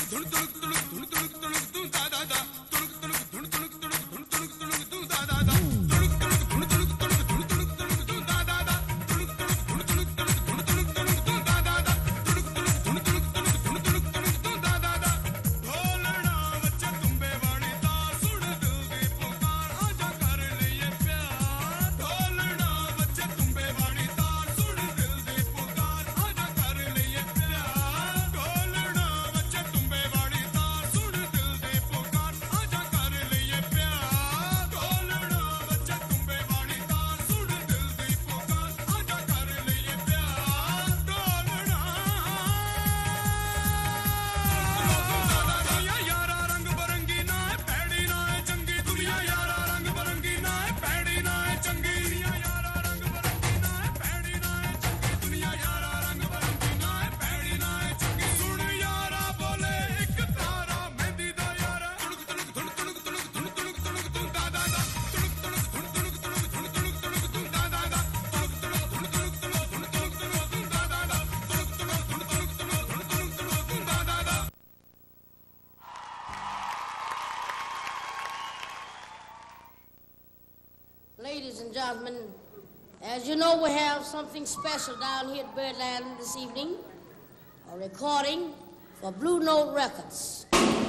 Ladies and gentlemen, as you know, we have something special down here at Birdland this evening. A recording for Blue Note Records.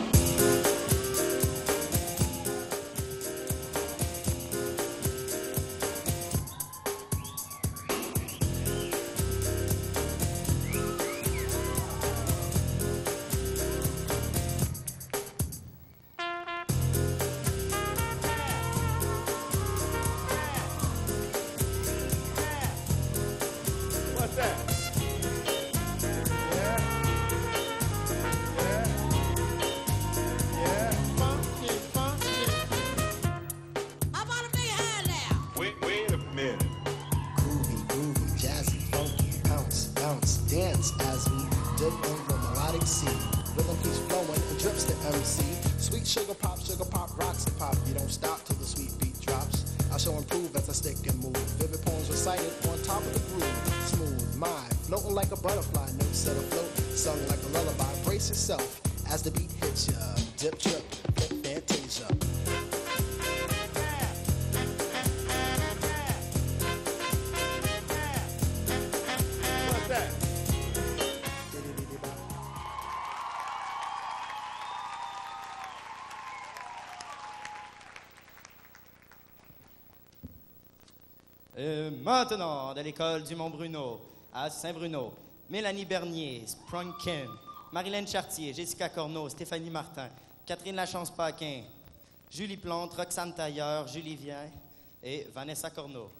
What's that? Wait a minute. Groovy, jazzy, funky, bounce, dance as we dip in the melodic sea. Rhythm keeps flowing and drips the MC. Sweet sugar pop, rocks and pop. You don't stop till the sweet beat drops. I shall improve as I stick and move. Vivid poems recited on top of the groove. Smooth, mind, floating like a butterfly. Notes set afloat, sung like a lullaby. Brace yourself as the beat hits ya. Dip, trip, flip, fantasia. What's that? Maintenant, de l'école du Mont-Bruno, à Saint-Bruno, Mélanie Bernier, Sprung Kim, Marilyn Chartier, Jessica Corneau, Stéphanie Martin, Catherine Lachance-Paquin, Julie Plante, Roxane Tailleur, Julie Vien et Vanessa Corneau.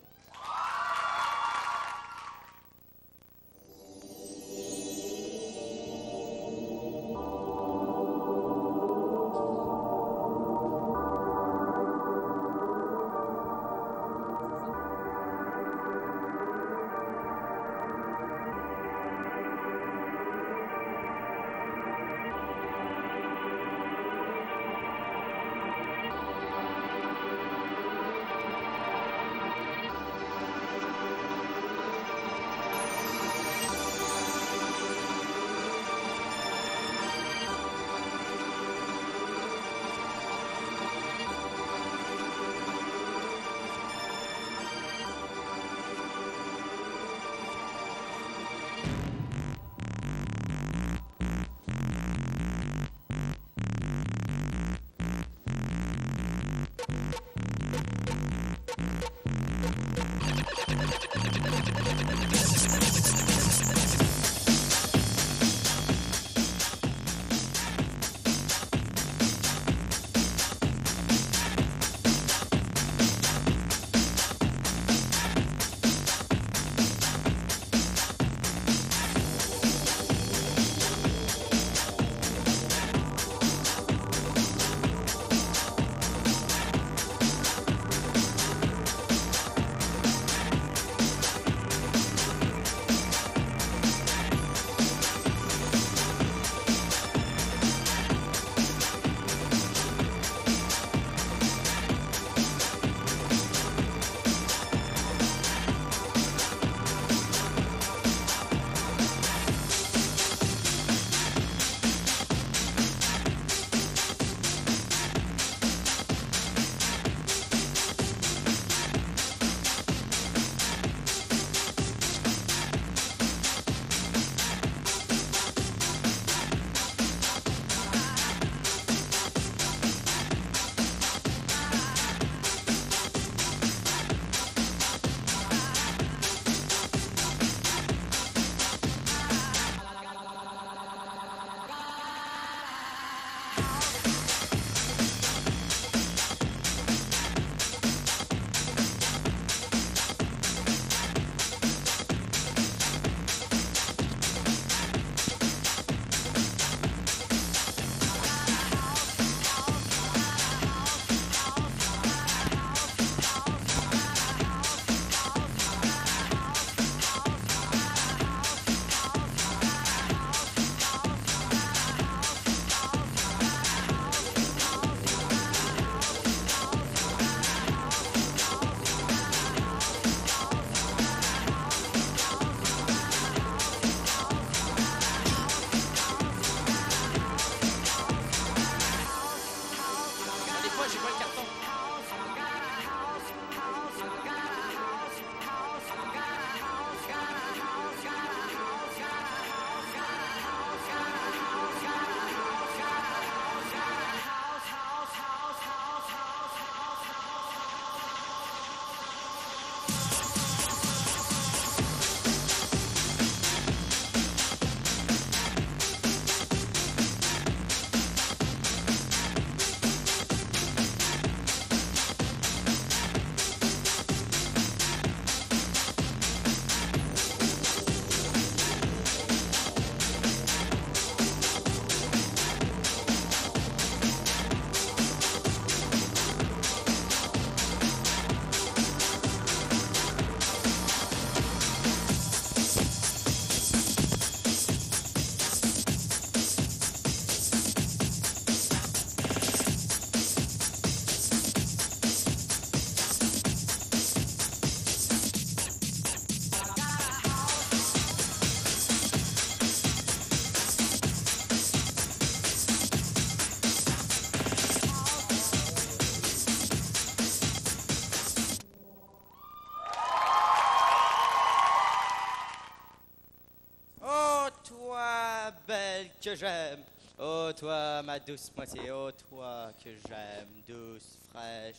que j'aime. Oh, toi, ma douce moitié, oh, toi que j'aime, douce, fraîche.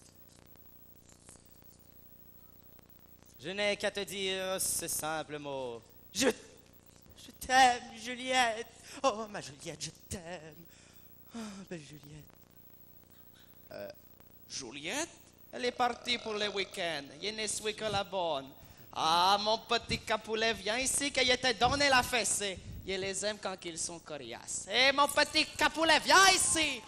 Je n'ai qu'à te dire ce simple mot. Je t'aime, Juliette. Oh, ma Juliette, je t'aime. Oh, belle Juliette. Juliette? Elle est partie pour le week-end. Il ne suit que la bonne. Ah, mon petit capoulet, viens ici, qu'il te donne la fessée. Il les aime quand ils sont coriaces. Hé, mon petit capoulet, viens ici!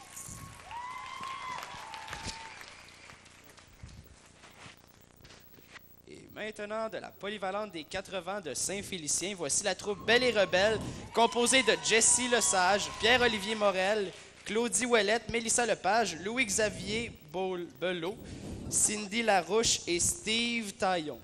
Et maintenant, de la polyvalente des 80 de Saint-Félicien, voici la troupe Belle et Rebelle, composée de Jessie Lesage, Pierre-Olivier Morel, Claudie Ouellette, Mélissa Lepage, Louis-Xavier Belot, Cindy Larouche et Steve Taillon.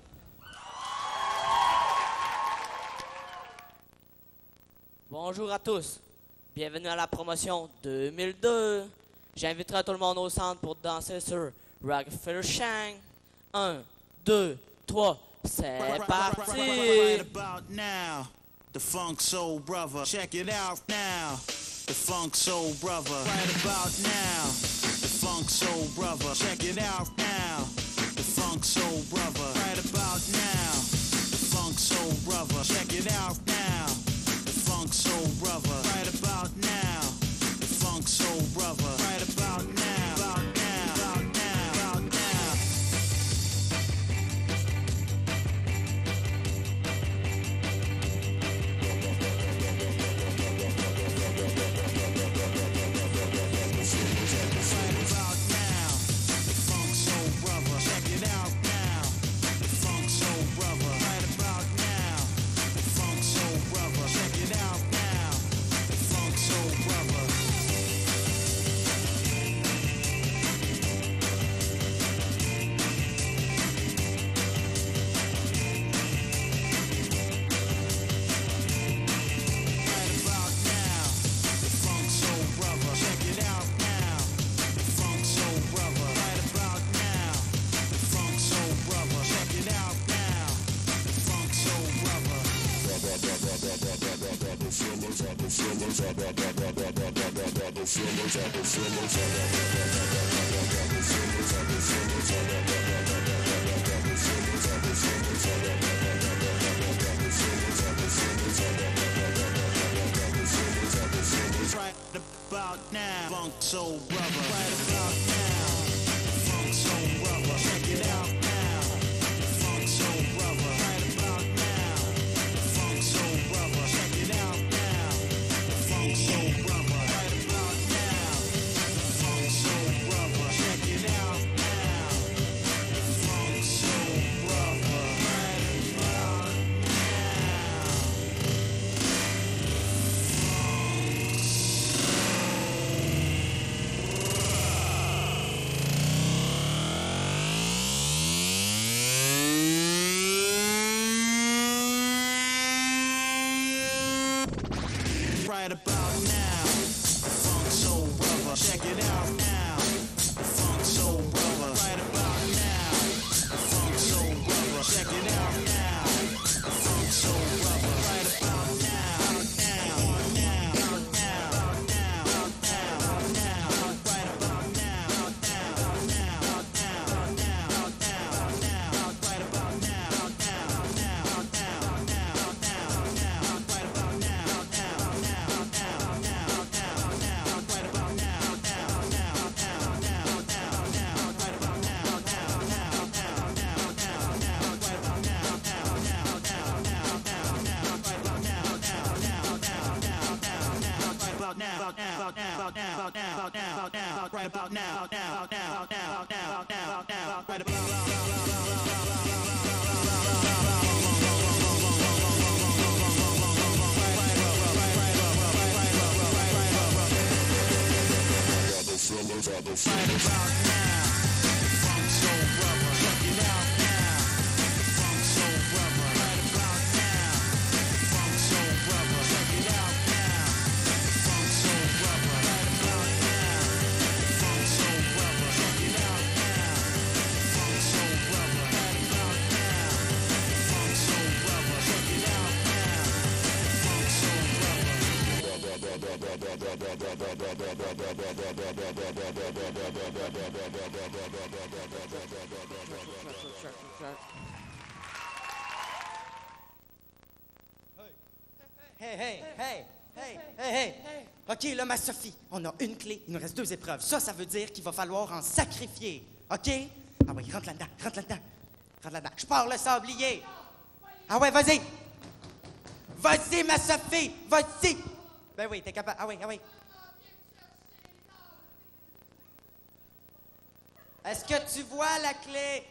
Bonjour à tous. Bienvenue à la promotion 2002. J'inviterai tout le monde au centre pour danser sur Rockefeller Shank. 1, 2, 3, c'est parti! Right about now, the Funk Soul Brother. Check it out now, the Funk Soul Brother. Right about now, the Funk Soul Brother. Check it out now, the Funk Soul Brother. Right about now, the Funk Soul Brother. Check it out now, the Funk Soul Brother. Right about now, the Funk Soul Brother. Right about now, about now, about now, about now. Right about now, Funk Soul Brother. Right about now, Funk Soul Brother. Check it out now, Funk Soul Brother. Right about now, Funk Soul Brother. Check it out now, Funk Soul Brother. Right about now, Funk Soul Brother. Check it out now, Funk Soul Brother. Right about right about now, Funk Soul Brother. Check it out now, Funk Soul Brother. Right about now, Funk Soul Brother. Check it out now, Funk Soul Brother. Right about now, now, now, now, now, now, now. Right about now, now, now, now, now, now, now. Right about now, now, now, now, now, now, now. Right about now, now, now, now, now, now, now. Right about now, now, now, now, now, now, now. Right about now, now, now, now, now, now, now. Right about now, now, now, now, now, now, now. Right about now, now, now, now, now, now, now. Right about now, about now, about now, about now, about now, about now, about now. Right about now, now, now, now, now, now, now. Right about right about now, Funk Soul Brother. Check it out now, Funk Soul Brother. Right about now, Funk Soul Brother. Check it out now, Funk Soul Brother. Right about now, Funk Soul Brother. Check it out now, Funk Soul Brother. Right about now, Funk Soul Brother. Check it out now, Funk Soul Brother. Hey! OK, là, ma Sophie, on a une clé, il nous reste 2 épreuves. Ça veut dire qu'il va falloir en sacrifier. OK? Ah oui, rentre là-dedans. Je pars le sablier. Ah ouais, vas-y! Vas-y, ma Sophie! Vas-y! Ben oui, t'es capable. Ah oui. Est-ce que tu vois la clé?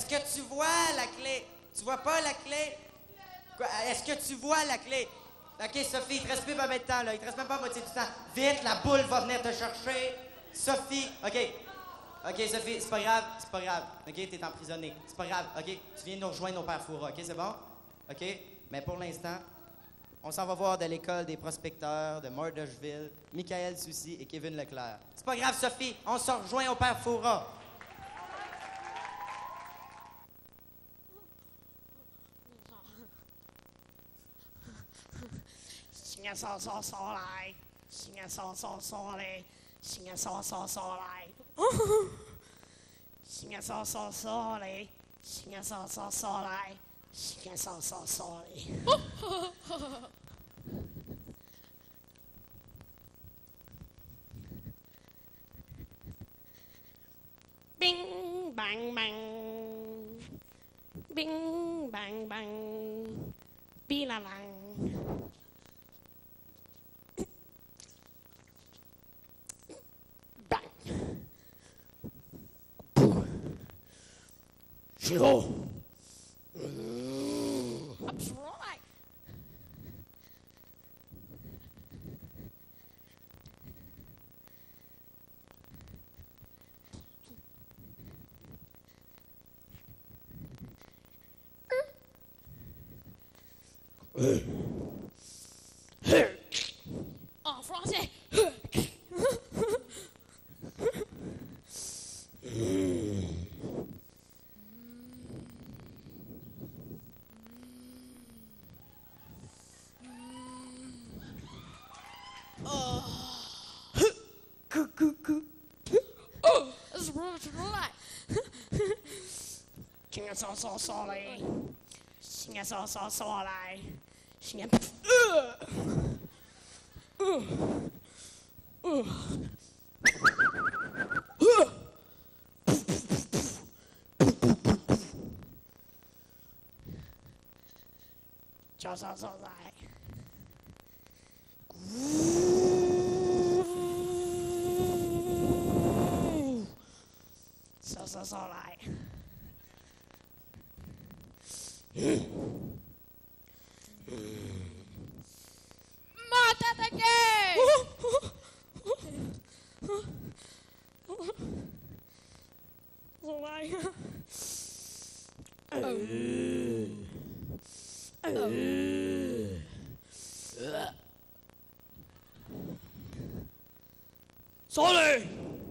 Tu vois pas la clé? Quoi? Est-ce que tu vois la clé? OK, Sophie, il te reste plus pas de temps, là. Il te reste même pas moitié du temps. Vite, la boule va venir te chercher. Sophie, OK, Sophie, c'est pas grave. OK, t'es emprisonné. C'est pas grave. OK, tu viens nous rejoindre au Père Foura. OK, c'est bon? OK, mais pour l'instant, on s'en va voir de l'école des prospecteurs de Mordechville, Michael Soucy et Kevin Leclerc. C'est pas grave, Sophie, on se rejoint au Père Foura. Bing, bang, bang. Bing, bang, bang. Bilalang. Bang. Chiro. That's right. En français. Oh, that's right. Sing a song, sorry. Sing a song, sorry. Sing a. Just like. So like. Mata so like. Sorry.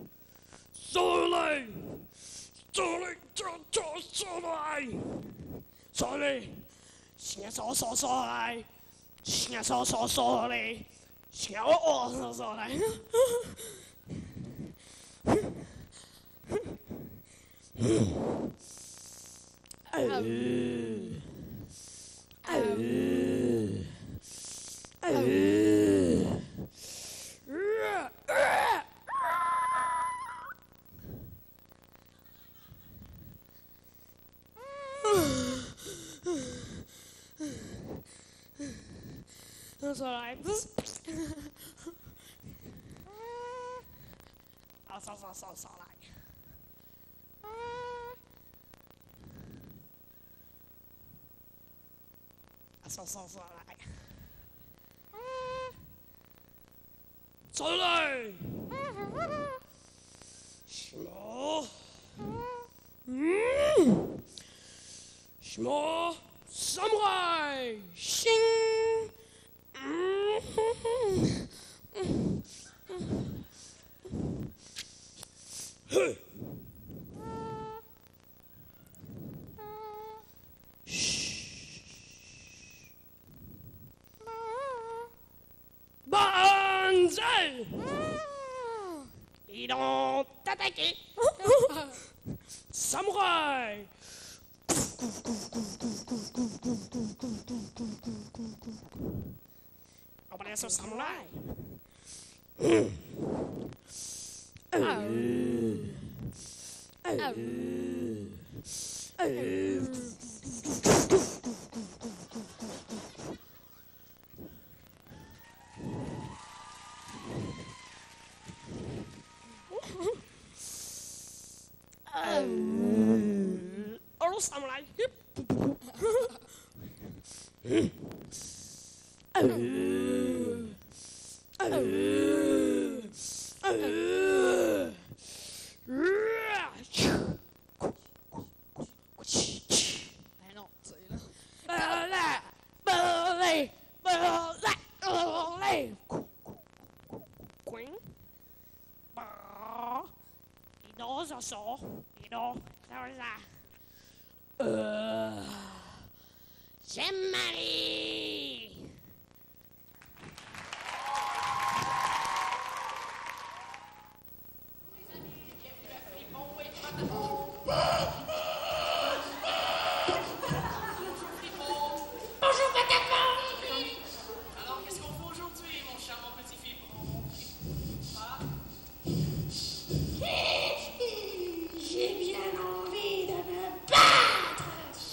Sing a song, sorry. Sing a song, sorry. Sing a song, sorry. That's all right. So like. So like. Soleil! Schmo! Schmo! Samurai! Shing! Hey! Buttons! Rapunzel! Ils ont attaqué! Samouraï! Opération Samouraï! Allô, Samouraï! Non, c'est là. Queen? Dinosaur. J'aime Marie. Bonjour, Patapon! Alors, qu'est-ce qu'on fait aujourd'hui, mon charmant petit fibron? J'ai bien envie de me battre.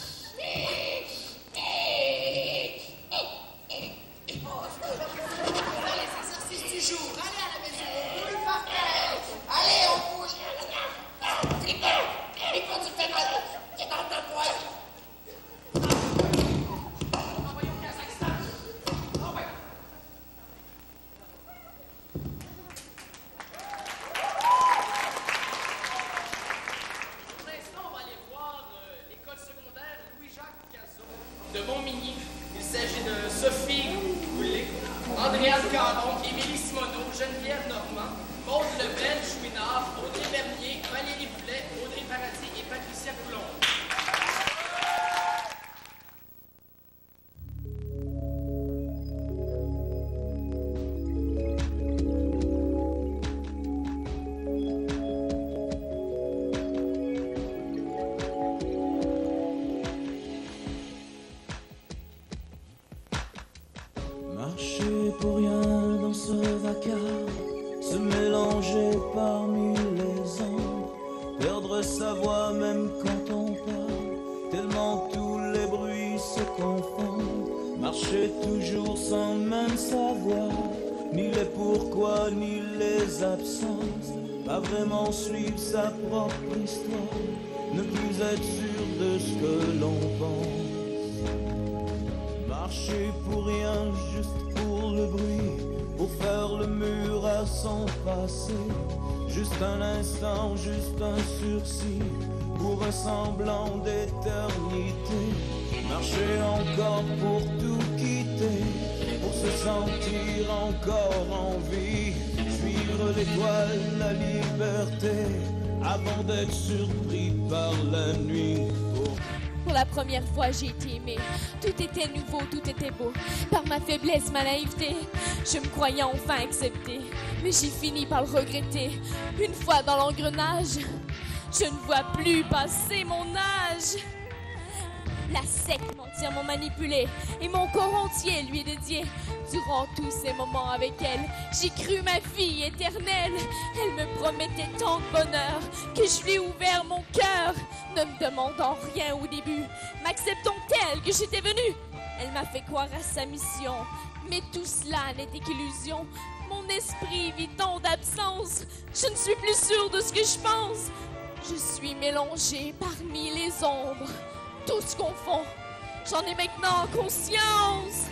Allez, s'exercice du jour. Allez à la maison. On roule par terre. Allez, on bouge. Tripot, tu fais mal. T'es dans ta poche. Envoyons au Kazakhstan. Oh, ouais. Pour l'instant, on va aller voir l'école secondaire Louis-Jacques Cazot de Montmigny. Il s'agit de Sophie Goulet, Andréane Caron, Émilie Simoneau, Geneviève Normand, Maude Lebel, Chouinard, Audrey Bernier, Valérie Boulet, Audrey Paradis et Patricia Coulomb. Marcher pour rien dans ce vacarme, se mélanger parmi les ombres, perdre sa voix même quand on parle, tellement tous les bruits se confondent. Marcher toujours sans même savoir, ni les pourquoi ni les absences, pas vraiment suivre sa propre histoire, ne plus être sûr de ce que l'on pense. Marcher pour rien, juste pour le bruit, pour faire le mur à son passé. Juste un instant, juste un sursis, pour un semblant d'éternité. Marcher encore pour tout quitter, pour se sentir encore en vie. Suivre l'étoile, la liberté, avant d'être surpris par la nuit. Pour la première fois, j'ai été aimée. Tout était nouveau, tout était beau. Par ma faiblesse, ma naïveté, je me croyais enfin acceptée. Mais j'ai fini par le regretter. Une fois dans l'engrenage, je ne vois plus passer mon âge. La secte m'entière m'ont manipulé et mon corps entier lui est dédié. Durant tous ces moments avec elle, j'ai cru ma vie éternelle. Elle me promettait tant de bonheur que je lui ai ouvert mon cœur. Ne me demandant rien au début, m'acceptant telle que j'étais venue. Elle m'a fait croire à sa mission, mais tout cela n'était qu'illusion. Mon esprit vit tant d'absence, je ne suis plus sûre de ce que je pense. Je suis mélangée parmi les ombres, tout se confond. J'en ai maintenant conscience.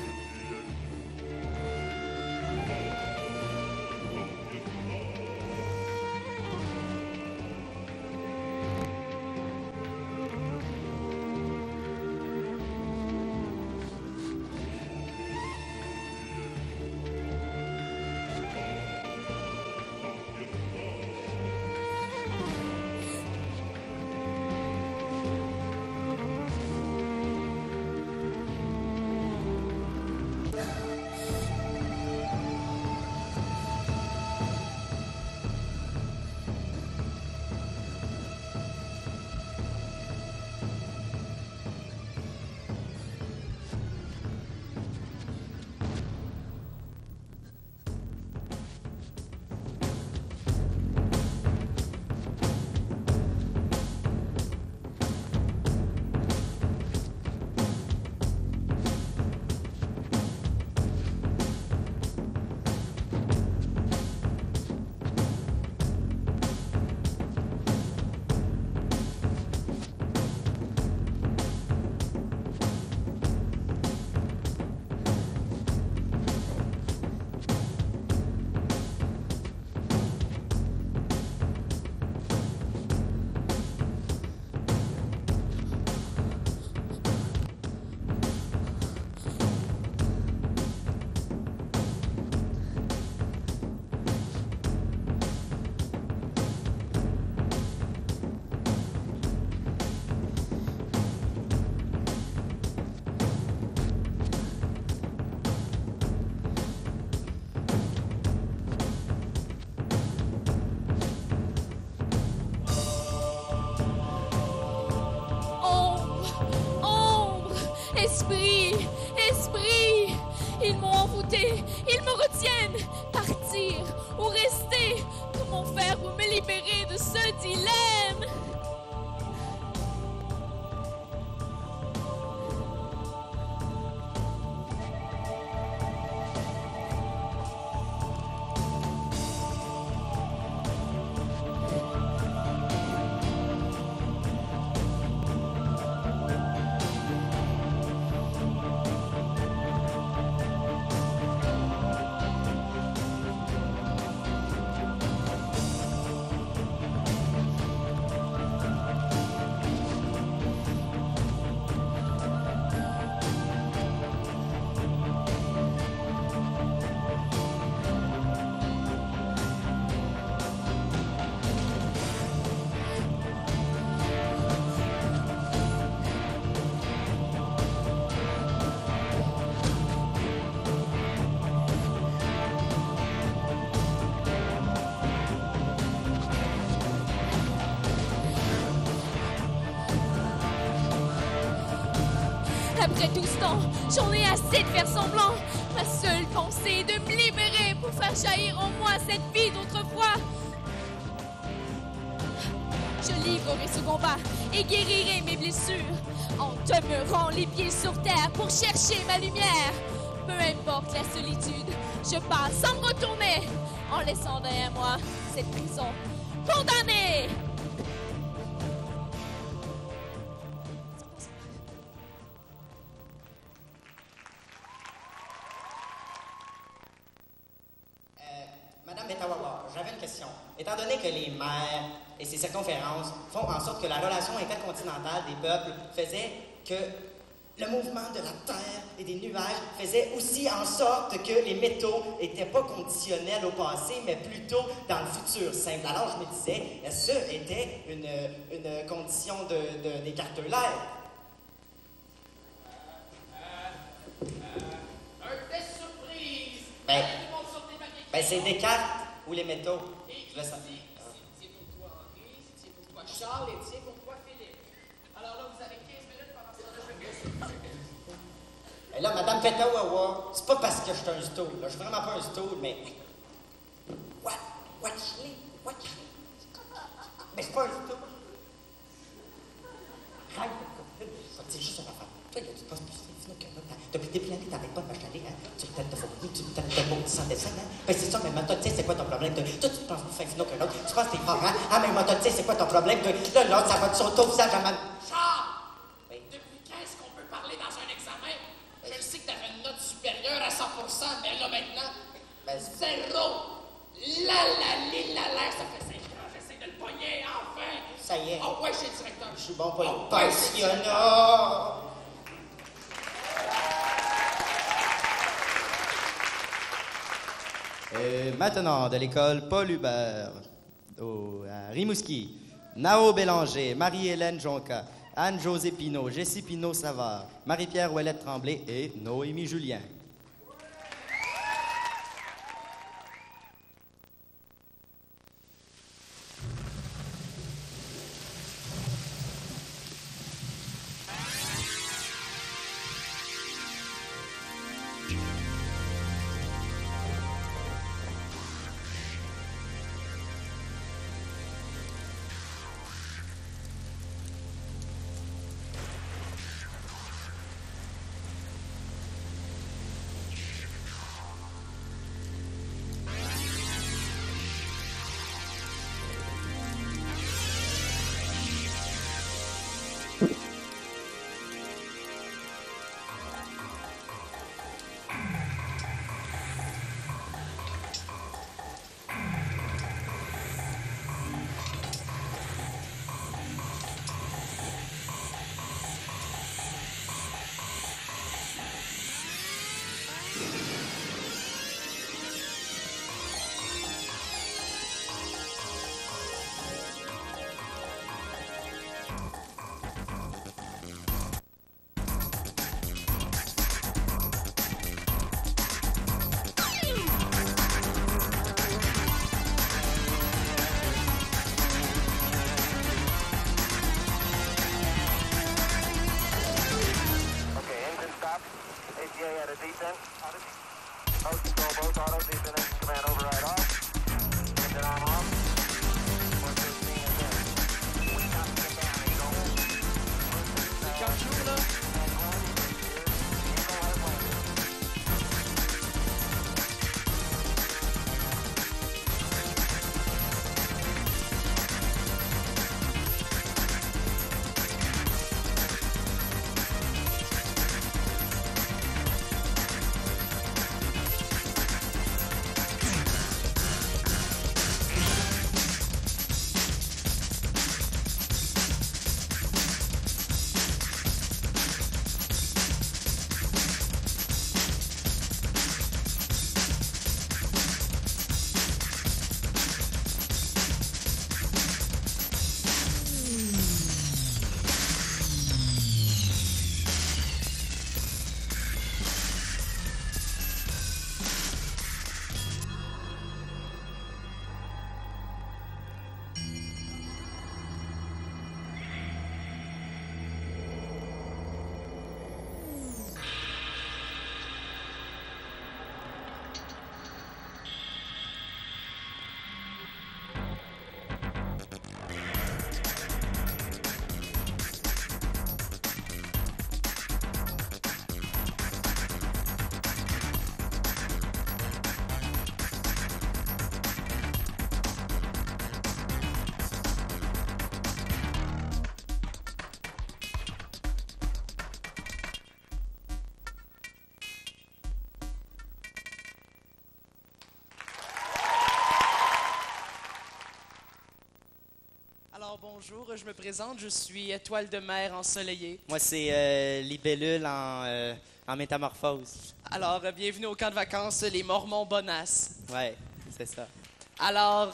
l'autorité, ils me retiennent. Partir ou rester, comment faire pour me libérer de ce dilemme? Après tout ce temps, j'en ai assez de faire semblant. Ma seule pensée est de me libérer pour faire jaillir en moi cette vie d'autrefois. Je livrerai ce combat et guérirai mes blessures en demeurant les pieds sur terre pour chercher ma lumière. Peu importe la solitude, je passe sans me retourner en laissant derrière moi cette prison condamnée. Madame Betawawa, j'avais une question. Étant donné que les mers et ces circonférences font en sorte que la relation intercontinentale des peuples faisait que le mouvement de la Terre et des nuages faisait aussi en sorte que les métaux n'étaient pas conditionnels au passé, mais plutôt dans le futur simple. Alors je me disais, est-ce que c'était une condition d'écarteur-l'air? Un test surprise! Ben c'est Descartes ou les métaux. Je le sais. C'est pour toi, Henri, c'est pour toi, Charles, et c'est pour toi, Philippe. Alors là, vous avez 15 minutes pendant ce temps-là, je vais Et là, Madame Betawawa, c'est pas parce que je suis un stool. Là. Je suis vraiment pas un stool, mais... Watch-les. Mais c'est pas un stool. C'est juste une affaire. Toi, tu passes plus sinon qu'un autre. Depuis des années, t'arrêtes pas de m'achaler, hein? Tu me têtes de fourni, tu me têtes de beau sans dessin, hein? Ben c'est ça, mais maintenant, tu sais, c'est quoi ton problème? Toi, tu penses plus fin finot qu'un autre. Tu penses que t'es fort, hein? Ah, mais maintenant, tu sais, c'est quoi ton problème? Là, l'autre, ça va te sauter au visage à ma... Charles! Oui. Depuis quand est-ce qu'on peut parler dans un examen? Je le sais que t'avais une note supérieure à 100%, mais là, maintenant, zéro! Ça fait 5 ans, j'essaie de le pogner, enfin! Ça y est. Oh ouais, chez le directeur. Je suis bon pour les pensionnats. Et maintenant, de l'école Paul Hubert, à Rimouski, Nao Bélanger, Marie-Hélène Jonca, Anne-Josée Pinault, Jessie Pinault-Savard, Marie-Pierre Ouellette Tremblay et Noémie Julien. Alors bonjour, je me présente, je suis Étoile de mer ensoleillée. Moi, c'est Libellule en métamorphose. Alors, bienvenue au camp de vacances Les Mormons Bonasses. Ouais, c'est ça. Alors,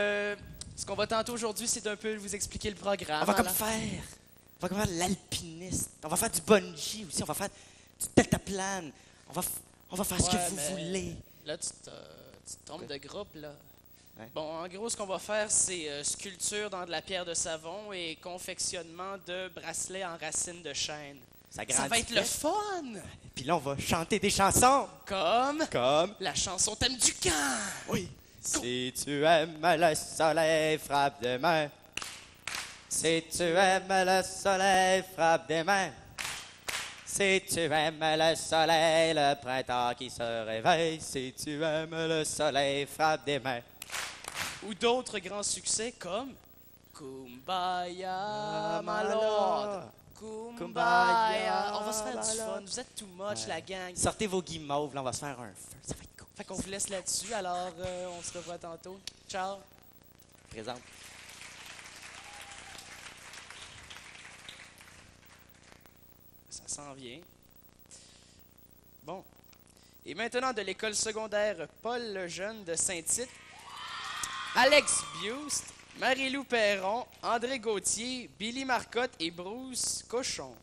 ce qu'on va tenter aujourd'hui, c'est un peu vous expliquer le programme. On va comme faire l'alpiniste. On va faire du bungee aussi. On va faire du deltaplane. On va faire ce que vous voulez. Là, tu te trompes de groupe, là. Ouais. Bon, en gros, ce qu'on va faire, c'est sculpture dans de la pierre de savon et confectionnement de bracelets en racines de chêne. Ça va être le fun! Puis là, on va chanter des chansons. Comme la chanson thème du camp. Oui. Si tu aimes le soleil, frappe des mains. Si tu aimes le soleil, frappe des mains. Si tu aimes le soleil, le printemps qui se réveille. Si tu aimes le soleil, frappe des mains. Ou d'autres grands succès comme Kumbaya, my lord. Kumbaya. On va se faire du fun. Vous êtes too much, la gang. Sortez vos guimauves, là, on va se faire un feu. Ça va être cool. Fait qu'on vous laisse là-dessus. Alors, on se revoit tantôt. Ciao. Présente. Ça s'en vient. Bon. Et maintenant, de l'école secondaire Paul Lejeune de Saint-Tite, Alex Bust, Marie-Lou Perron, André Gauthier, Billy Marcotte et Bruce Cochon.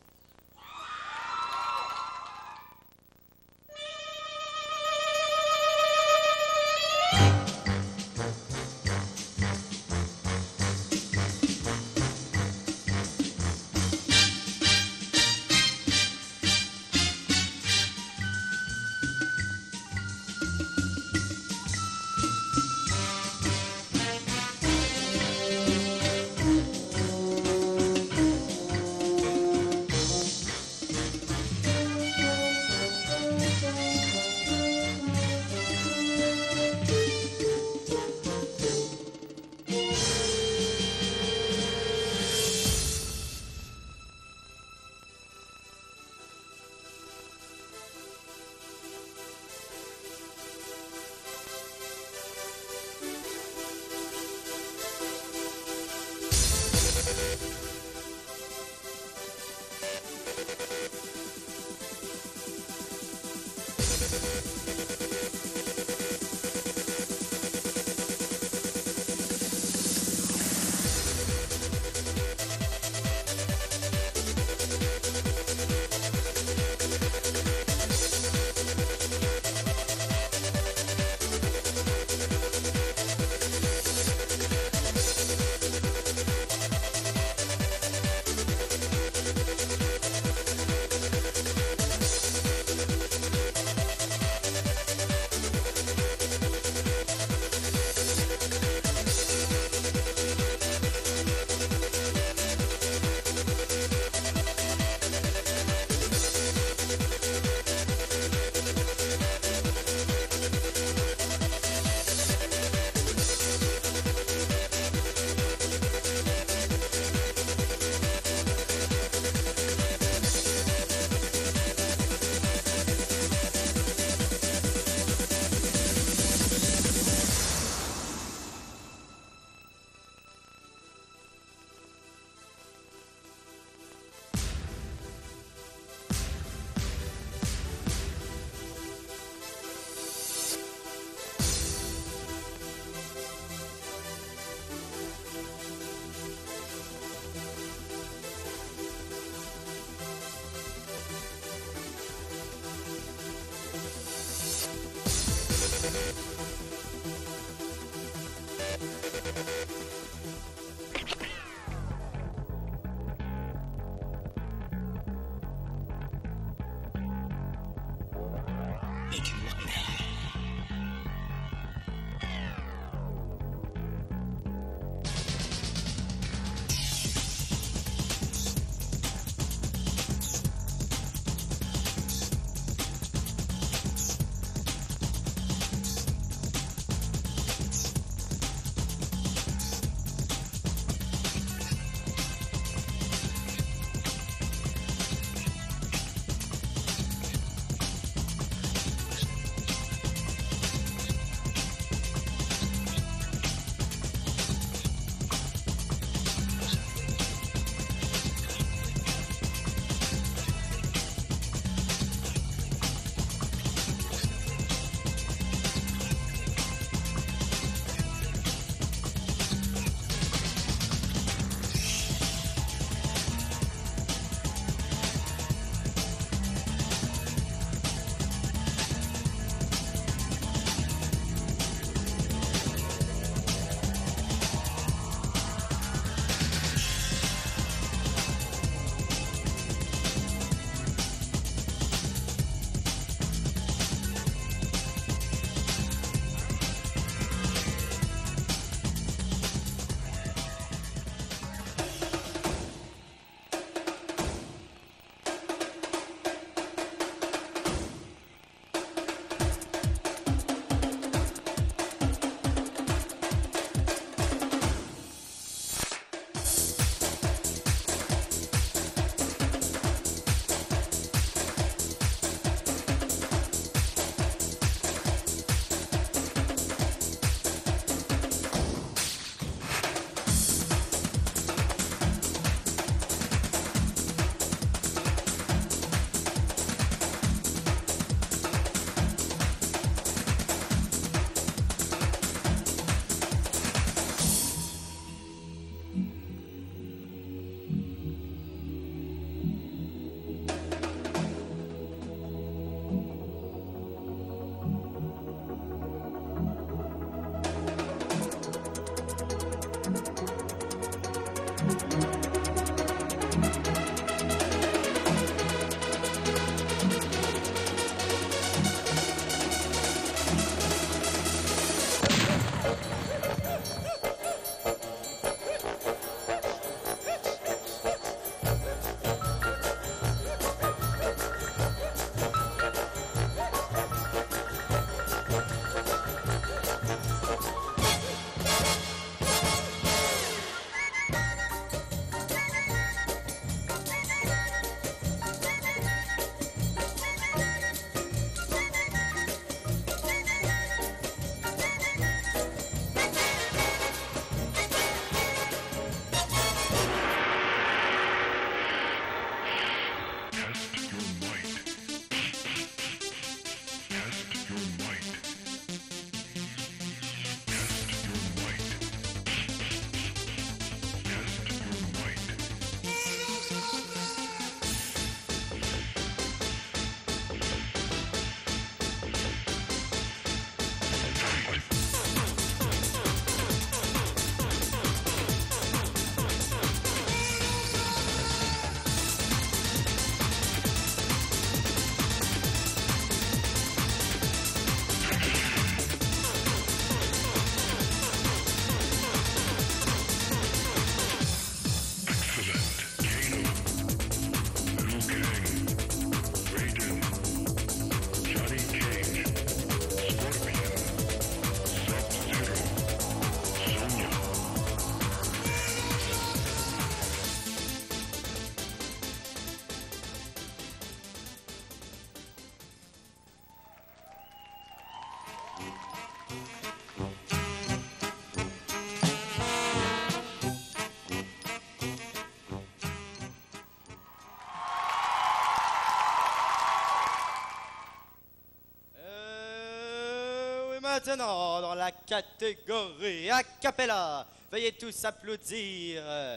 maintenant, dans la catégorie a cappella, veuillez tous applaudir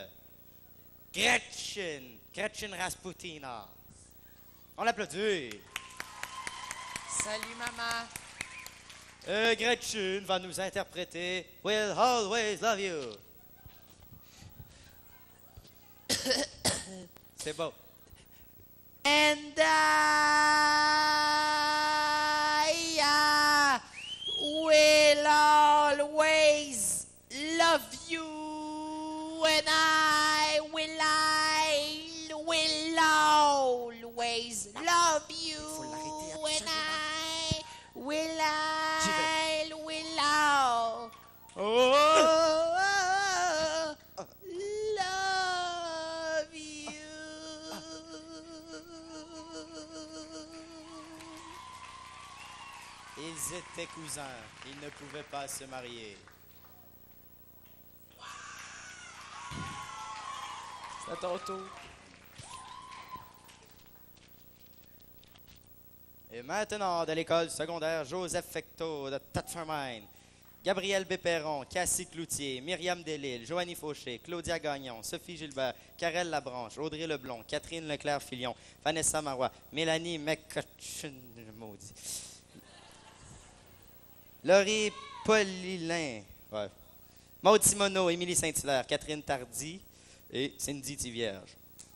Gretchen Rasputina. On l'applaudit. Salut, maman. Gretchen va nous interpréter We'll Always Love You. C'est beau. And I will always love you. And I will always love you. And I will love you. Ils étaient cousins, ils ne pouvaient pas se marier. C'est à ton tour. Et maintenant, de l'école secondaire Joseph Fecteau de Tattermine, Gabriel Béperron, Cassie Cloutier, Myriam Delisle, Joanie Fauché, Claudia Gagnon, Sophie Gilbert, Karel Labranche, Audrey Leblond, Catherine Leclerc-Filion, Vanessa Marois, Mélanie McCutcheon, maudit, Laurie Paulilin, ouais. Maude Simoneau, Émilie Saint-Hilaire, Catherine Tardy et Cindy Tivierge.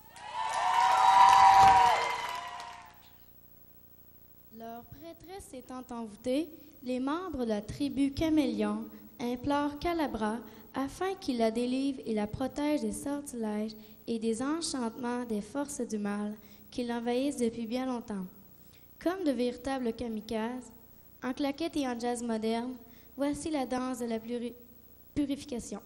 Leur prêtresse étant envoûtée, les membres de la tribu Caméléon implorent Calabra afin qu'il la délivre et la protège des sortilèges et des enchantements des forces du mal qui l'envahissent depuis bien longtemps. Comme de véritables kamikazes, en claquettes et en jazz moderne, voici la danse de la purification.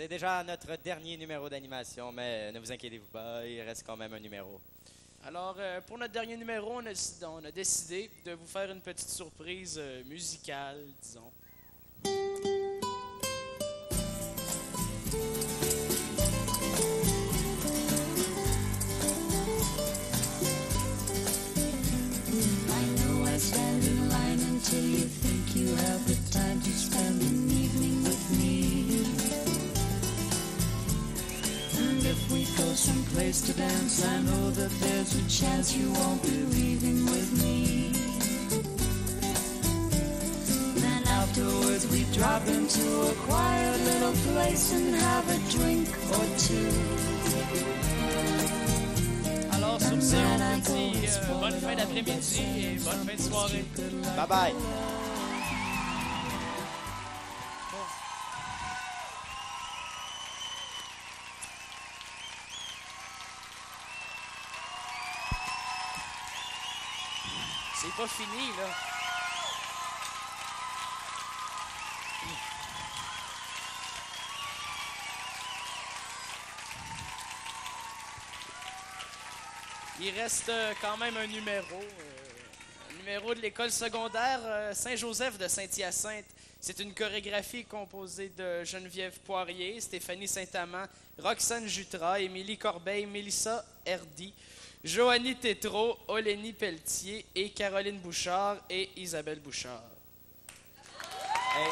C'est déjà notre dernier numéro d'animation, mais ne vous inquiétez-vous pas, il reste quand même un numéro. Alors, pour notre dernier numéro, on a décidé de vous faire une petite surprise musicale, disons. I know I stand in line until you think you have the time to spend an evening with me. And if we go someplace to dance, I know that there's a chance you won't be leaving with me. Then afterwards we drop into a quiet little place and have a drink or two. Alors, sur ce, on vous dit bonne fin d'après-midi et bonne fin de soirée. Bye bye. C'est pas fini, là. Il reste quand même un numéro de l'école secondaire Saint-Joseph de Saint-Hyacinthe. C'est une chorégraphie composée de Geneviève Poirier, Stéphanie Saint-Amand, Roxane Jutras, Émilie Corbeil, Mélissa Herdy, Joanie Tétrault, Olénie Pelletier et Caroline Bouchard et Isabelle Bouchard. Hey.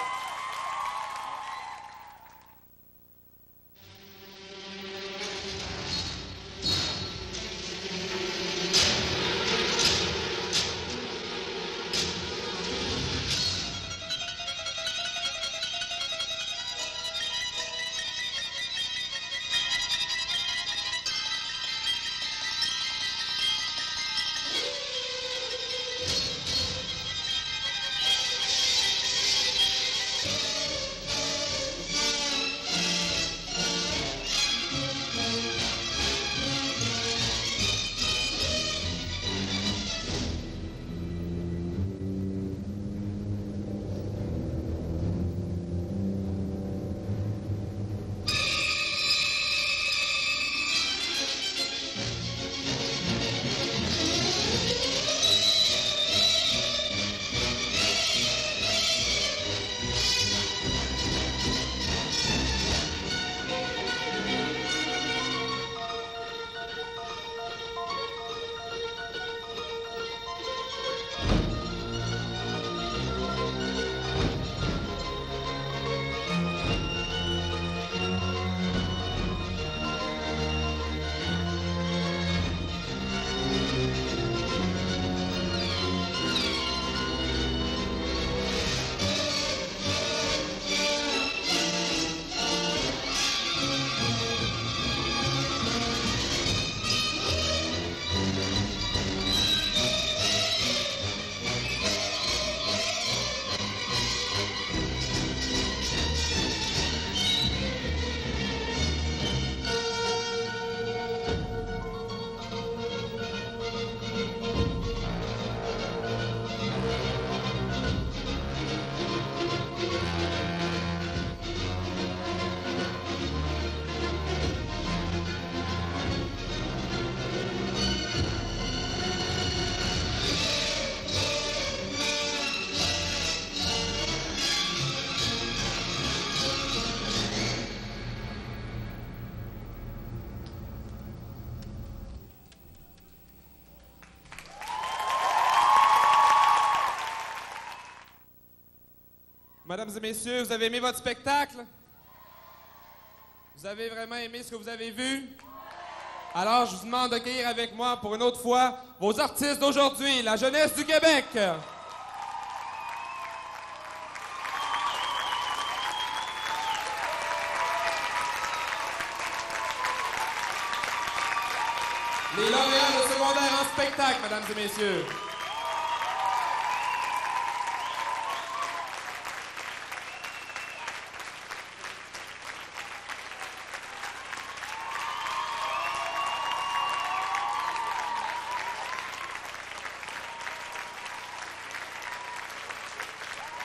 Mesdames et messieurs, vous avez aimé votre spectacle? Vous avez vraiment aimé ce que vous avez vu? Alors, je vous demande d'accueillir avec moi pour une autre fois vos artistes d'aujourd'hui, la jeunesse du Québec. Les lauréats de secondaire en spectacle, mesdames et messieurs.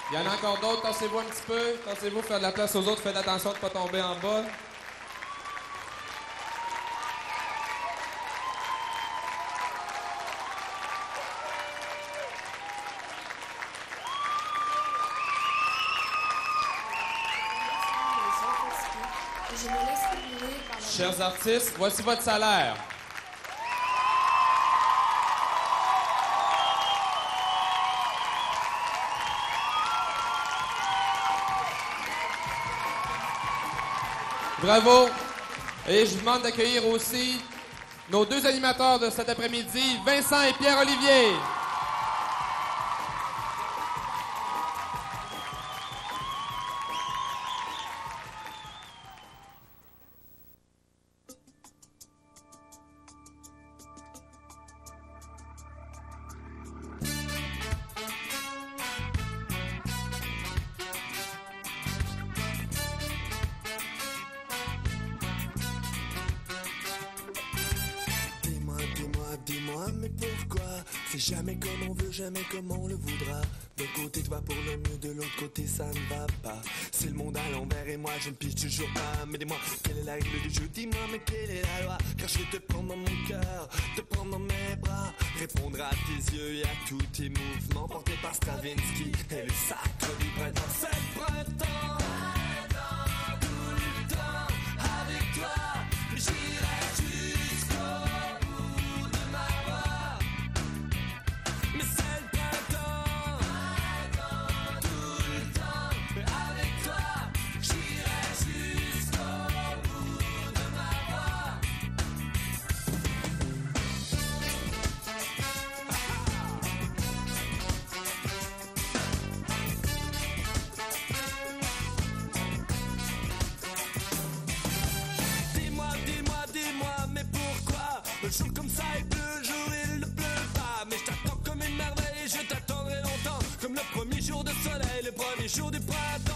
Il y en a encore d'autres. Tassez-vous un petit peu. Tassez-vous, faites de la place aux autres. Faites attention de ne pas tomber en bas. Je me laisserai brûler par la... Chers artistes, voici votre salaire. Bravo. Et je vous demande d'accueillir aussi nos deux animateurs de cet après-midi, Vincent et Pierre-Olivier. Dis-moi, mais pourquoi? C'est jamais comme on veut, jamais comme on le voudra. D'un côté, toi pour le mieux, de l'autre côté, ça ne va pas. C'est le monde à l'envers et moi, je ne pige toujours pas. Mais dis-moi, quelle est la règle du jeu? Dis-moi, mais quelle est la loi? Car je vais te prendre dans mon cœur, te prendre dans mes bras, répondre à tes yeux et à tous tes mouvements, portés par Stravinsky et le sacre du printemps. C'est le printemps, tout le temps, avec toi, j'irai jusqu'au bout de ma voix. Mais c'est le printemps, tout le temps, mais avec toi, j'irai jusqu'au bout de ma voix. Dis-moi, mais pourquoi? Le jour comme ça il pleut, le jour il ne pleut pas. Mais je t'attends comme une merveille et je t'attendrai longtemps. Comme le premier jour de soleil, le premier jour du printemps.